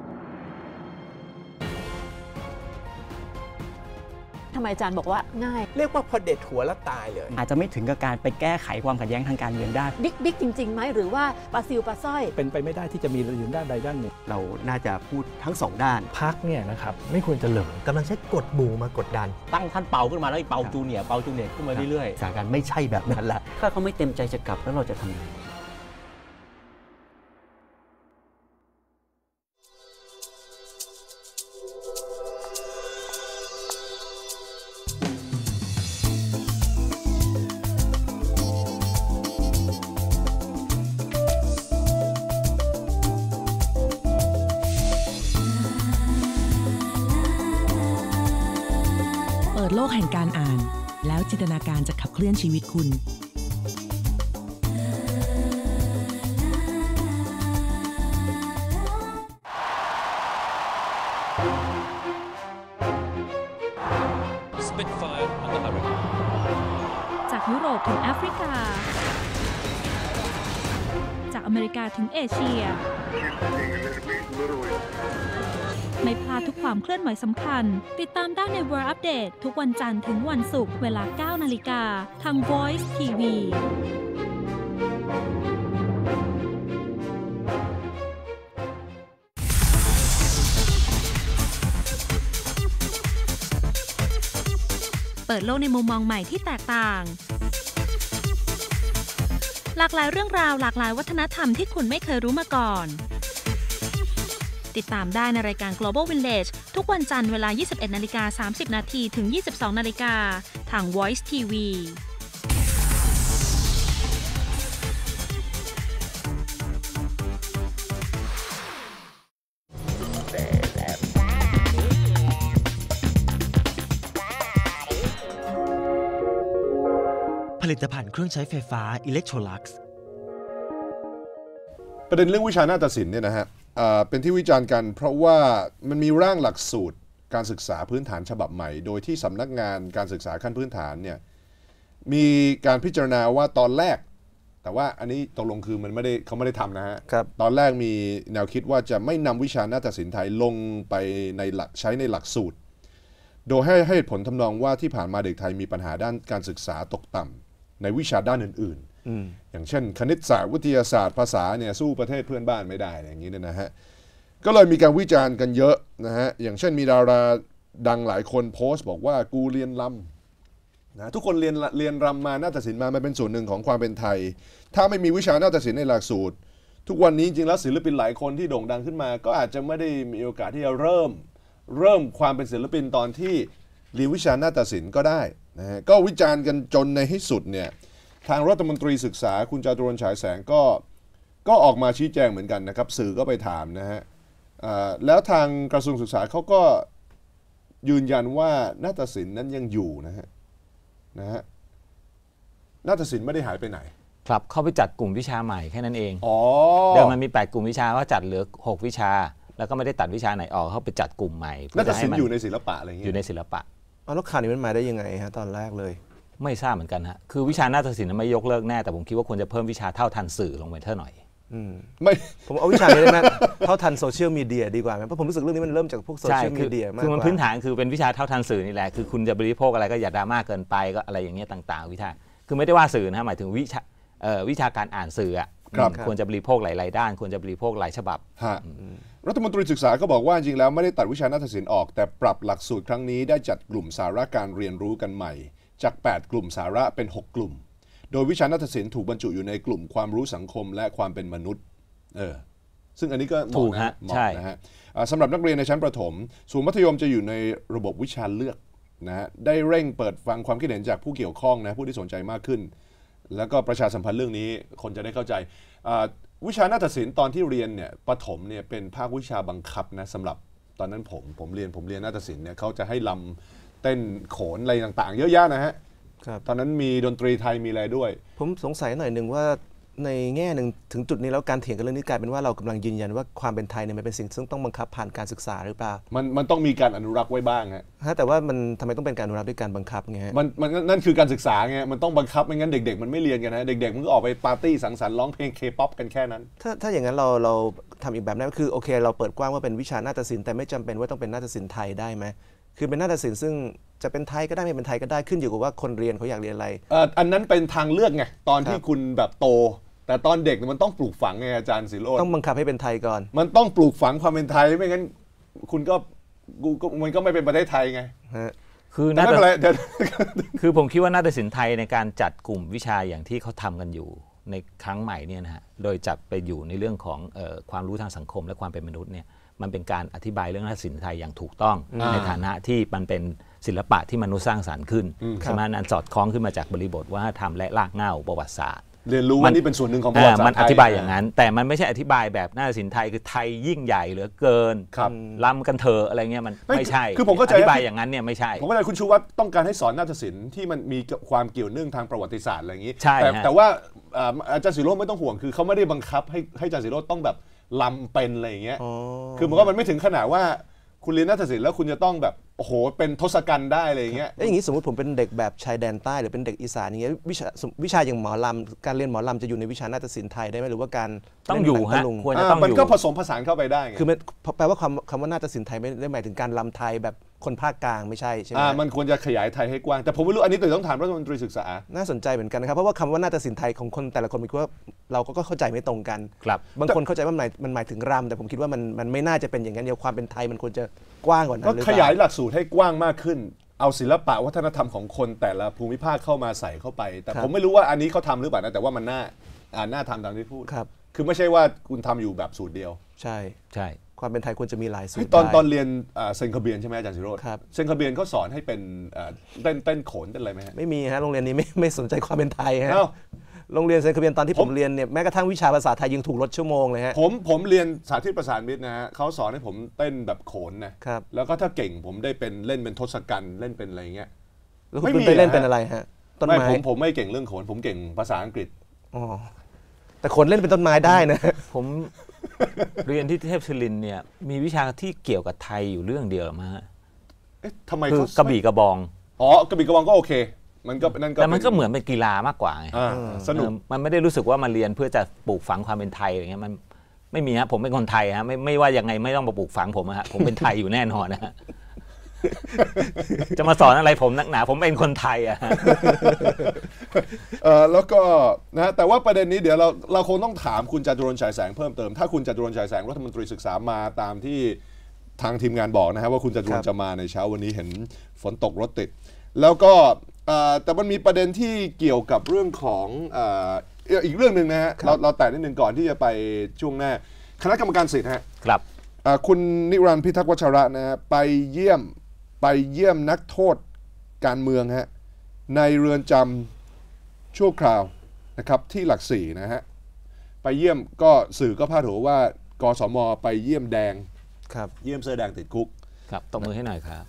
ทำไมอาจารย์บอกว่าง่ายเรียกว่าพอเด็ดหัวแล้วตายเลยอาจจะไม่ถึงกับการไปแก้ไขความขัดแย้งทางการเมืองได้บิ๊กจริงๆไหมหรือว่าปลาซิวปลาสร้อยเป็นไปไม่ได้ที่จะมีอยู่ด้านใดด้านหนึ่งเราน่าจะพูดทั้ง2ด้านพรรคเนี่ยนะครับไม่ควรจะเหลิงกำลังใช้กฎหมู่มากดดันตั้งท่านเปาขึ้นมาแล้วเปาจูเนียร์ขึ้นมาเรื่อยๆสถานการณ์ไม่ใช่แบบนั้นละถ้าเขาไม่เต็มใจจะกลับแล้วเราจะทำยังไงโลกแห่งการอ่านแล้วจินตนาการจะขับเคลื่อนชีวิตคุณยุโรปถึงแอฟริกาจากอเมริกาถึงเอเชียไม่พลาดทุกความเคลื่อนไหวสำคัญติดตามได้ใน World Update ทุกวันจันทร์ถึงวันศุกร์เวลา 9 นาฬิกาทาง Voice TVเปิดโลกในมุมมองใหม่ที่แตกต่างหลากหลายเรื่องราวหลากหลายวัฒนธรรมที่คุณไม่เคยรู้มาก่อนติดตามได้ในรายการ Global Village ทุกวันจันทร์เวลา 21:30 น.ถึง 22:00 น.ทาง Voice TV ผลิตภัณฑ์เครื่องใช้ไฟฟ้า Electrolux ประเด็นเรื่องวิชานาฏศิลป์เนี่ยนะฮะเป็นที่วิจารณ์กันเพราะว่ามันมีร่างหลักสูตรการศึกษาพื้นฐานฉบับใหม่โดยที่สำนักงานการศึกษาขั้นพื้นฐานเนี่ยมีการพิจารณาว่าตอนแรกแต่ว่าอันนี้ตกลงคือเขาไม่ได้ทำนะฮะตอนแรกมีแนวคิดว่าจะไม่นำวิชานาฏศิลป์ไทยลงไปในใช้ในหลักสูตรโดยให้เหตุผลทำนองว่าที่ผ่านมาเด็กไทยมีปัญหาด้านการศึกษาตกต่ำในวิชาด้านอื่นๆอย่างเช่นคณิตศาสตร์วิทยาศาสตร์ภาษาเนี่ยสู้ประเทศเพื่อนบ้านไม่ได้อย่างนี้นะฮะก็เลยมีการวิจารณ์กันเยอะนะฮะอย่างเช่นมีดาราดังหลายคนโพสต์บอกว่ากูเรียนรำนะทุกคนเรียนรำมานาฏศิลป์มามันเป็นส่วนหนึ่งของความเป็นไทยถ้าไม่มีวิชานาฏศิลป์ในหลักสูตรทุกวันนี้จริงแล้วศิลปินหลายคนที่โด่งดังขึ้นมาก็อาจจะไม่ได้มีโอกาสที่จะเริ่มความเป็นศิลปินตอนที่เรียนวิชานาฏศิลป์ก็ได้นะฮะก็วิจารณ์กันจนในที่สุดเนี่ยทางรัฐมนตรีศึกษาคุณจาตุรนต์ฉายแสงก็ออกมาชี้แจงเหมือนกันนะครับสื่อก็ไปถามนะฮะแล้วทางกระทรวงศึกษาเขาก็ยืนยันว่านาฏศิลป์นั้นยังอยู่นะฮะนาฏศิลป์ไม่ได้หายไปไหนครับเข้าไปจัดกลุ่มวิชาใหม่แค่นั้นเองเดิมมันมี8กลุ่มวิชาก็จัดเหลือ6วิชาแล้วก็ไม่ได้ตัดวิชาไหนออกเขาไปจัดกลุ่มใหม่นาฏศิลป์อยู่ในศิลปะอะไรเงี้ยอยู่ในศิลปะแล้วข่าวนี้มันมาได้ยังไงฮะตอนแรกเลยไม่ทราบเหมือนกันฮะคือวิชานาฏศิลป์ไม่ยกเลิกแน่แต่ผมคิดว่าควรจะเพิ่มวิชาเท่าทันสื่อลงไปเท่าหน่อยไม่ผมเอาวิชานี้ได้ไหมเท่าทันโซเชียลมีเดียดีกว่าไหมเพราะผมรู้สึกเรื่องนี้มันเริ่มจากพวกโซเชียลมีเดียมากกว่าคือมันพื้นฐานคือเป็นวิชาเท่าทันสื่อนี่แหละคือคุณจะบริโภคอะไรก็อย่าดราม่าเกินไปก็อะไรอย่างเงี้ยต่างๆวิชาคือไม่ได้ว่าสื่อนะหมายถึงวิชาการอ่านสื่ออ่ะควรจะบริโภคหลายๆด้านควรจะบริโภคหลายฉบับรัฐมนตรีศึกษาก็บอกว่าจริงแล้วไม่ได้ตัดวิชานาฏศิลป์ออกแต่ปรับหลักสูตรครั้งนี้ได้จัดกลุ่มสาระการเรียนรู้กันใหม่จาก8กลุ่มสาระเป็น6กลุ่มโดยวิชานาฏศิลป์ถูกบรรจุอยู่ในกลุ่มความรู้สังคมและความเป็นมนุษย์ซึ่งอันนี้ก็เหมาะนะฮะสำหรับนักเรียนในชั้นประถมส่วนมัธยมจะอยู่ในระบบวิชาเลือกนะฮะได้เร่งเปิดฟังความคิดเห็นจากผู้เกี่ยวข้องนะผู้ที่สนใจมากขึ้นแล้วก็ประชาสัมพันธ์เรื่องนี้คนจะได้เข้าใจวิชานาฏศิลป์ตอนที่เรียนเนี่ยประถมเนี่ยเป็นภาควิชาบังคับนะสำหรับตอนนั้นผมเรียนนาฏศิลป์เนี่ยเขาจะให้ลำเต้นโขนอะไรต่างๆเยอะแยะนะฮะตอนนั้นมีดนตรีไทยมีอะไรด้วยผมสงสัยหน่อยหนึ่งว่าในแง่หนึ่งถึงจุดนี้แล้วการเถียงกันเรื่องนี้กลายเป็นว่าเรากำลังยืนยันว่าความเป็นไทยเนี่ยมันเป็นสิ่งซึ่งต้องบังคับผ่านการศึกษาหรือเปล่ามันต้องมีการอนุรักษ์ไว้บ้างฮะแต่ว่ามันทำไมต้องเป็นการอนุรักษ์ด้วยการบังคับไงฮะมันนั่นคือการศึกษาไงมันต้องบังคับไม่งั้นเด็กๆมันไม่เรียนกันนะเด็กๆมันก็ออกไปปาร์ตี้สังสรรค์ร้องเพลงเคป๊อปกันแค่นั้นถ้าอย่างนั้นเราทำอีกแบบนั้นก็คือโอเคเราเปิดกว้างว่าเป็นวิชานาฏศิลป์แต่ไม่จำเป็นว่าต้องเป็นนาฏศิลป์ไทยได้ไหมคือเป็นนาฏศิลป์ซึ่งจะเป็นไทยก็ได้ไม่เป็นไทยก็ได้ขึ้นอยู่กับว่าคนเรียนเขาอยากเรียนอะไรอันนั้นเป็นทางเลือกไงตอนที่คุณแบบโตแต่ตอนเด็กมันต้องปลูกฝังไงอาจารย์ศิโรจน์ต้องบังคับให้เป็นไทยก่อนมันต้องปลูกฝังความเป็นไทยไม่งั้นคุณก็มันก็ไม่เป็นประเทศไทยไงคือคือผมคิดว่านาฏศิลป์ไทยในการจัดกลุ่มวิชาอย่างที่เขาทำกันอยู่ในครั้งใหม่เนี่ยนะฮะโดยจัดไปอยู่ในเรื่องของความรู้ทางสังคมและความเป็นมนุษย์เนี่ยมันเป็นการอธิบายเรื่องนาฏศิลป์ไทยอย่างถูกต้องในฐานะที่มันเป็นศิลปะที่มนุษย์สร้างสรรค์ขึ้นใช่ไหมนั้นสอดคล้องขึ้นมาจากบริบทวัฒนธรรมและรากเหง้าประวัติศาสตร์เรียนรู้ว่านี่เป็นส่วนหนึ่งของประวัติศาสตร์มันอธิบายอย่างนั้นแต่มันไม่ใช่อธิบายแบบนาฏศิลป์ไทยคือไทยยิ่งใหญ่เหลือเกินล้ำกันเถอะอะไรเงี้ยมันไม่ใช่คือผมก็อธิบายอย่างนั้นเนี่ยไม่ใช่ผมก็เลยคุณชูวัฒน์ต้องการให้สอนนาฏศิลป์ที่มันมีความเกี่ยวเนื่องทางประวัติศาสตร์อะไรอย่างนี้แต่ว่าอาจารย์ศิโรจน์ไม่ต้องห่วงคือเขาไม่ได้บังคับให้อาจารย์ศิโรจน์ต้องแบบล้ำเป็นอะไรอย่างเงี้ยคือมันก็มันไม่ถึงขนาดว่าคคุณเรียนนาฏศิลป์แล้วคุณจะต้องแบบโอ้โหเป็นทศกัณฐ์ได้อะไรอย่างเงี้ยอย่างนี้สมมติผมเป็นเด็กแบบชายแดนใต้หรือเป็นเด็กอีสานอย่างเงี้ยวิชาอย่างหมอลำการเรียนหมอลำจะอยู่ในวิชานาฏศิลป์ไทยได้ไหมหรือว่าการต้องอยู่ฮะควรจะต้องอยู่มันก็ผสมผสานเข้าไปได้คือแปลว่าคำว่านาฏศิลป์ไทยไม่ได้หมายถึงการลำไทยแบบคนภาคกลางไม่ใช่ใช่ไหมมันควรจะขยายไทยให้กว้างแต่ผมไม่รู้อันนี้ต้องถามรัฐมนตรีศึกษาน่าสนใจเหมือนกันนะครับเพราะว่าคำว่านาฏศิลป์ไทยของคนแต่ละคนคิดว่าเราก็เข้าใจไม่ตรงกันบางคนเข้าใจว่ามันหมายถึงรำแต่ผมคิดว่ามันไม่น่าจะเป็นอย่างนั้นเดียวความเป็นไทยมันควรจะกว้างกว่านั้นก็ขยายหลักสูตรให้กว้างมากขึ้นเอาศิลปะวัฒนธรรมของคนแต่ละภูมิภาคเข้ามาใส่เข้าไปแต่ผมไม่รู้ว่าอันนี้เขาทำหรือเปล่านะแต่ว่ามันน่าทำตามที่พูดคือไม่ใช่ว่าคุณทำอยู่แบบสูตรเดียวใช่ความเป็นไทยควรจะมีหลายสูตรตอนเรียนเซนคาเบียนใช่ไหมอาจารย์ศิโรจน์เซนคาเบียนเขาสอนให้เป็นเต้นโขนเต้นอะไรไหมฮะไม่มีฮะโรงเรียนนี้ไม่สนใจความเป็นไทยฮะโรงเรียนเซนคาเบียนตอนที่ผมเรียนเนี่ยแม้กระทั่งวิชาภาษาไทยยังถูกลดชั่วโมงเลยฮะผมเรียนสาธิตประสานมิตรนะฮะเขาสอนให้ผมเต้นแบบโขนนะครับแล้วก็ถ้าเก่งผมได้เป็นเล่นเป็นทศกัณฐ์เล่นเป็นอะไรเงี้ยแล้วคุณไปเล่นเป็นอะไรฮะต้นไม้ผมไม่เก่งเรื่องโขนผมเก่งภาษาอังกฤษอ๋อแต่คนเล่นเป็นต้นไม้ได้นะผมเรียนที่เทพศิรินทร์เนี่ยมีวิชาที่เกี่ยวกับไทยอยู่เรื่องเดียวหรือมั้งทำไมคือกระบี่กระบองกระบี่กระบองก็โอเคมันก็นั่นก็แต่มันก็เหมือนเป็นกีฬามากกว่าไงสนุกมันไม่ได้รู้สึกว่ามาเรียนเพื่อจะปลูกฝังความเป็นไทยอะไรเงี้ยมันไม่มีฮะผมเป็นคนไทยฮะไม่ว่ายังไงไม่ต้องมาปลูกฝังผมฮะผมเป็นไทยอยู่แน่นอนนะฮะจะมาสอนอะไรผมนักหนาผมเป็นคนไทยอะแล้วก็นะแต่ว่าประเด็นนี้เดี๋ยวเราคงต้องถามคุณจตุรนต์ฉายแสงเพิ่มเติมถ้าคุณจตุรนต์ฉายแสงรัฐมนตรีศึกษามาตามที่ทางทีมงานบอกนะฮะว่าคุณจตุรนต์จะมาในเช้าวันนี้เห็นฝนตกรถติดแล้วก็แต่มันมีประเด็นที่เกี่ยวกับเรื่องของอีกเรื่องหนึ่งนะฮะเราแตะนิดนึงก่อนที่จะไปช่วงหน้าคณะกรรมการสิทธิ์ฮะครับคุณนิรันดร์พิทักษ์วัชระนะฮะไปเยี่ยมนักโทษการเมืองฮะในเรือนจำชั่วคราวนะครับที่หลักสี่นะฮะไปเยี่ยมก็สื่อก็พาดหัวว่ากสม.ไปเยี่ยมแดงครับเยี่ยมเสื้อแดงติดคุกครับตบมือให้หน่อยครับ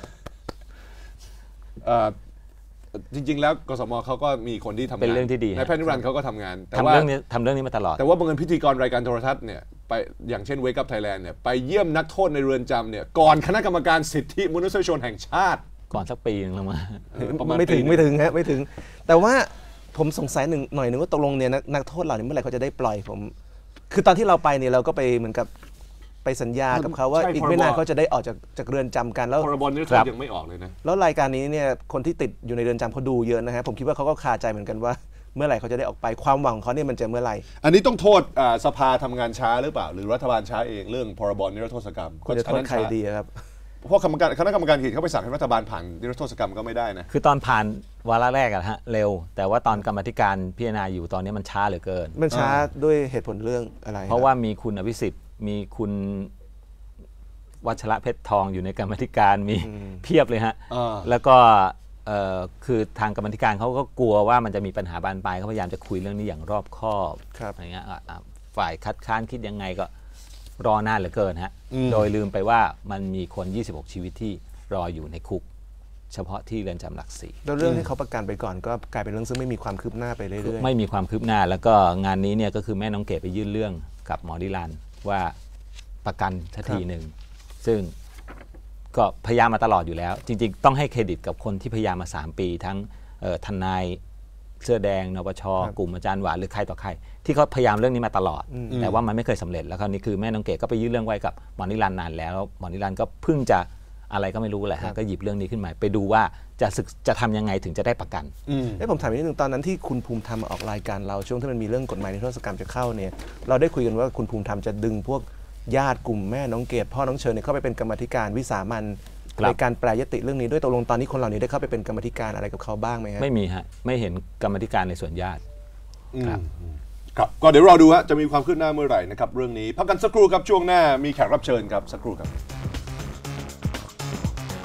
จริงๆแล้วกสม.เขาก็มีคนที่ทำงานเป็นเรื่องที่ดีในแพทย์นิรันดร์เขาก็ทำงานทำเรื่องนี้มาตลอดแต่ว่าบางคนพิธีกรรายการโทรทัศน์เนี่ยไปอย่างเช่น Wake Up Thailand เนี่ยไปเยี่ยมนักโทษในเรือนจำเนี่ยก่อนคณะกรรมการสิทธิมนุษยชนแห่งชาติก่อนสักปีนึงแล้วมาไม่ถึงฮะไม่ถึงแต่ว่าผมสงสัยหน่อยนึงว่าตกลงเนี่ยนักโทษเหล่านี้เมื่อไหร่เขาจะได้ปล่อยผมคือตอนที่เราไปเนี่ยเราก็ไปเหมือนกับไปสัญญากับเขาว่าอีกไม่นานเขาจะได้ออกจากเรือนจำกันแล้วพรบนิรโทษยังไม่ออกเลยนะแล้วรายการนี้เนี่ยคนที่ติดอยู่ในเรือนจำเขาดูเยอะนะฮะผมคิดว่าเขาก็คาใจเหมือนกันว่าเมื่อไหร่เขาจะได้ออกไปความหวังของเขาเนี่ยมันจะเมื่อไหร่อันนี้ต้องโทษสภาทำงานช้าหรือเปล่าหรือรัฐบาลช้าเองเรื่องพรบนิรโทษกรรมจะโทษใครดีครับเพราะคณะกรรมการกิจเขาไปสั่งให้รัฐบาลผ่านนิรโทษกรรมก็ไม่ได้นะคือตอนผ่านวาระแรกอะฮะเร็วแต่ว่าตอนกรรมธิการพิจารณาอยู่ตอนนี้มันช้าเหลือเกินมันช้าด้วยเหตุผลเรื่องอะไรเพราะว่ามีคุณอภิสิทธิ์มีคุณวัชระเพชรทองอยู่ในกรรมธิการมีเพียบเลยฮะแล้วก็คือทางกรรมธิการเขาก็กลัวว่ามันจะมีปัญหาบานปลายเขาพยายามจะคุยเรื่องนี้อย่างรอบคอบอะไรเงี้ยฝ่ายคัดค้านคิดยังไงก็รอนานเหลือเกินฮะโดยลืมไปว่ามันมีคน26ชีวิตที่รออยู่ในคุกเฉพาะที่เรือนจำหลักสี่แล้วเรื่องที่เขาประกันไปก่อนก็กลายเป็นเรื่องซึ่งไม่มีความคืบหน้าไปเรื่อยๆไม่มีความคืบหน้าแล้วก็งานนี้เนี่ยก็คือแม่น้องเกดไปยื่นเรื่องกับหมอดิลันว่าประกันทันทีหนึ่งซึ่งก็พยายามมาตลอดอยู่แล้วจริงๆต้องให้เครดิตกับคนที่พยายามมา3ปีทั้งทนายเสื้อแดงนปช.กลุ่มอาจารย์หวานหรือใครต่อใครที่เขาพยายามเรื่องนี้มาตลอดแต่ว่ามันไม่เคยสำเร็จแล้วคราวนี้คือแม่น้องเกดก็ไปยื่นเรื่องไว้กับหมอนิรันดร์นานแล้วหมอนิรันดร์ก็เพิ่งจะอะไรก็ไม่รู้แหละฮะก็หยิบเรื่องนี้ขึ้นมาไปดูว่าจะทำยังไงถึงจะได้ประกันผมถามนิดนึงตอนนั้นที่คุณภูมิธรรมออกรายการเราช่วงที่มันมีเรื่องกฎหมายนิรโทษกรรมจะเข้าเนี่ยเราได้คุยกันว่าคุณภูมิธรรมจะดึงพวกญาติกลุ่มแม่น้องเกดพ่อน้องเชิญเนี่ยเข้าไปเป็นกรรมธิการวิสามัญในการแปรยติเรื่องนี้ด้วยตกลงตอนนี้คนเหล่านี้ได้เข้าไปเป็นกรรมธิการอะไรกับเขาบ้างไหมฮะไม่มีฮะไม่เห็นกรรมธิการในส่วนญาติครับก็เดี๋ยวรอดูฮะจะมีความคืบหน้าเมื่อไหร่นะครับเรื่องนี้พักกันสักครู่ครับช่วงหน้ามีแขกรับเชิญครับสักครู่ครับ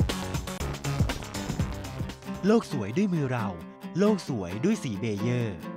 โลกสวยด้วยมือเราโลกสวยด้วยสีเบเยอร์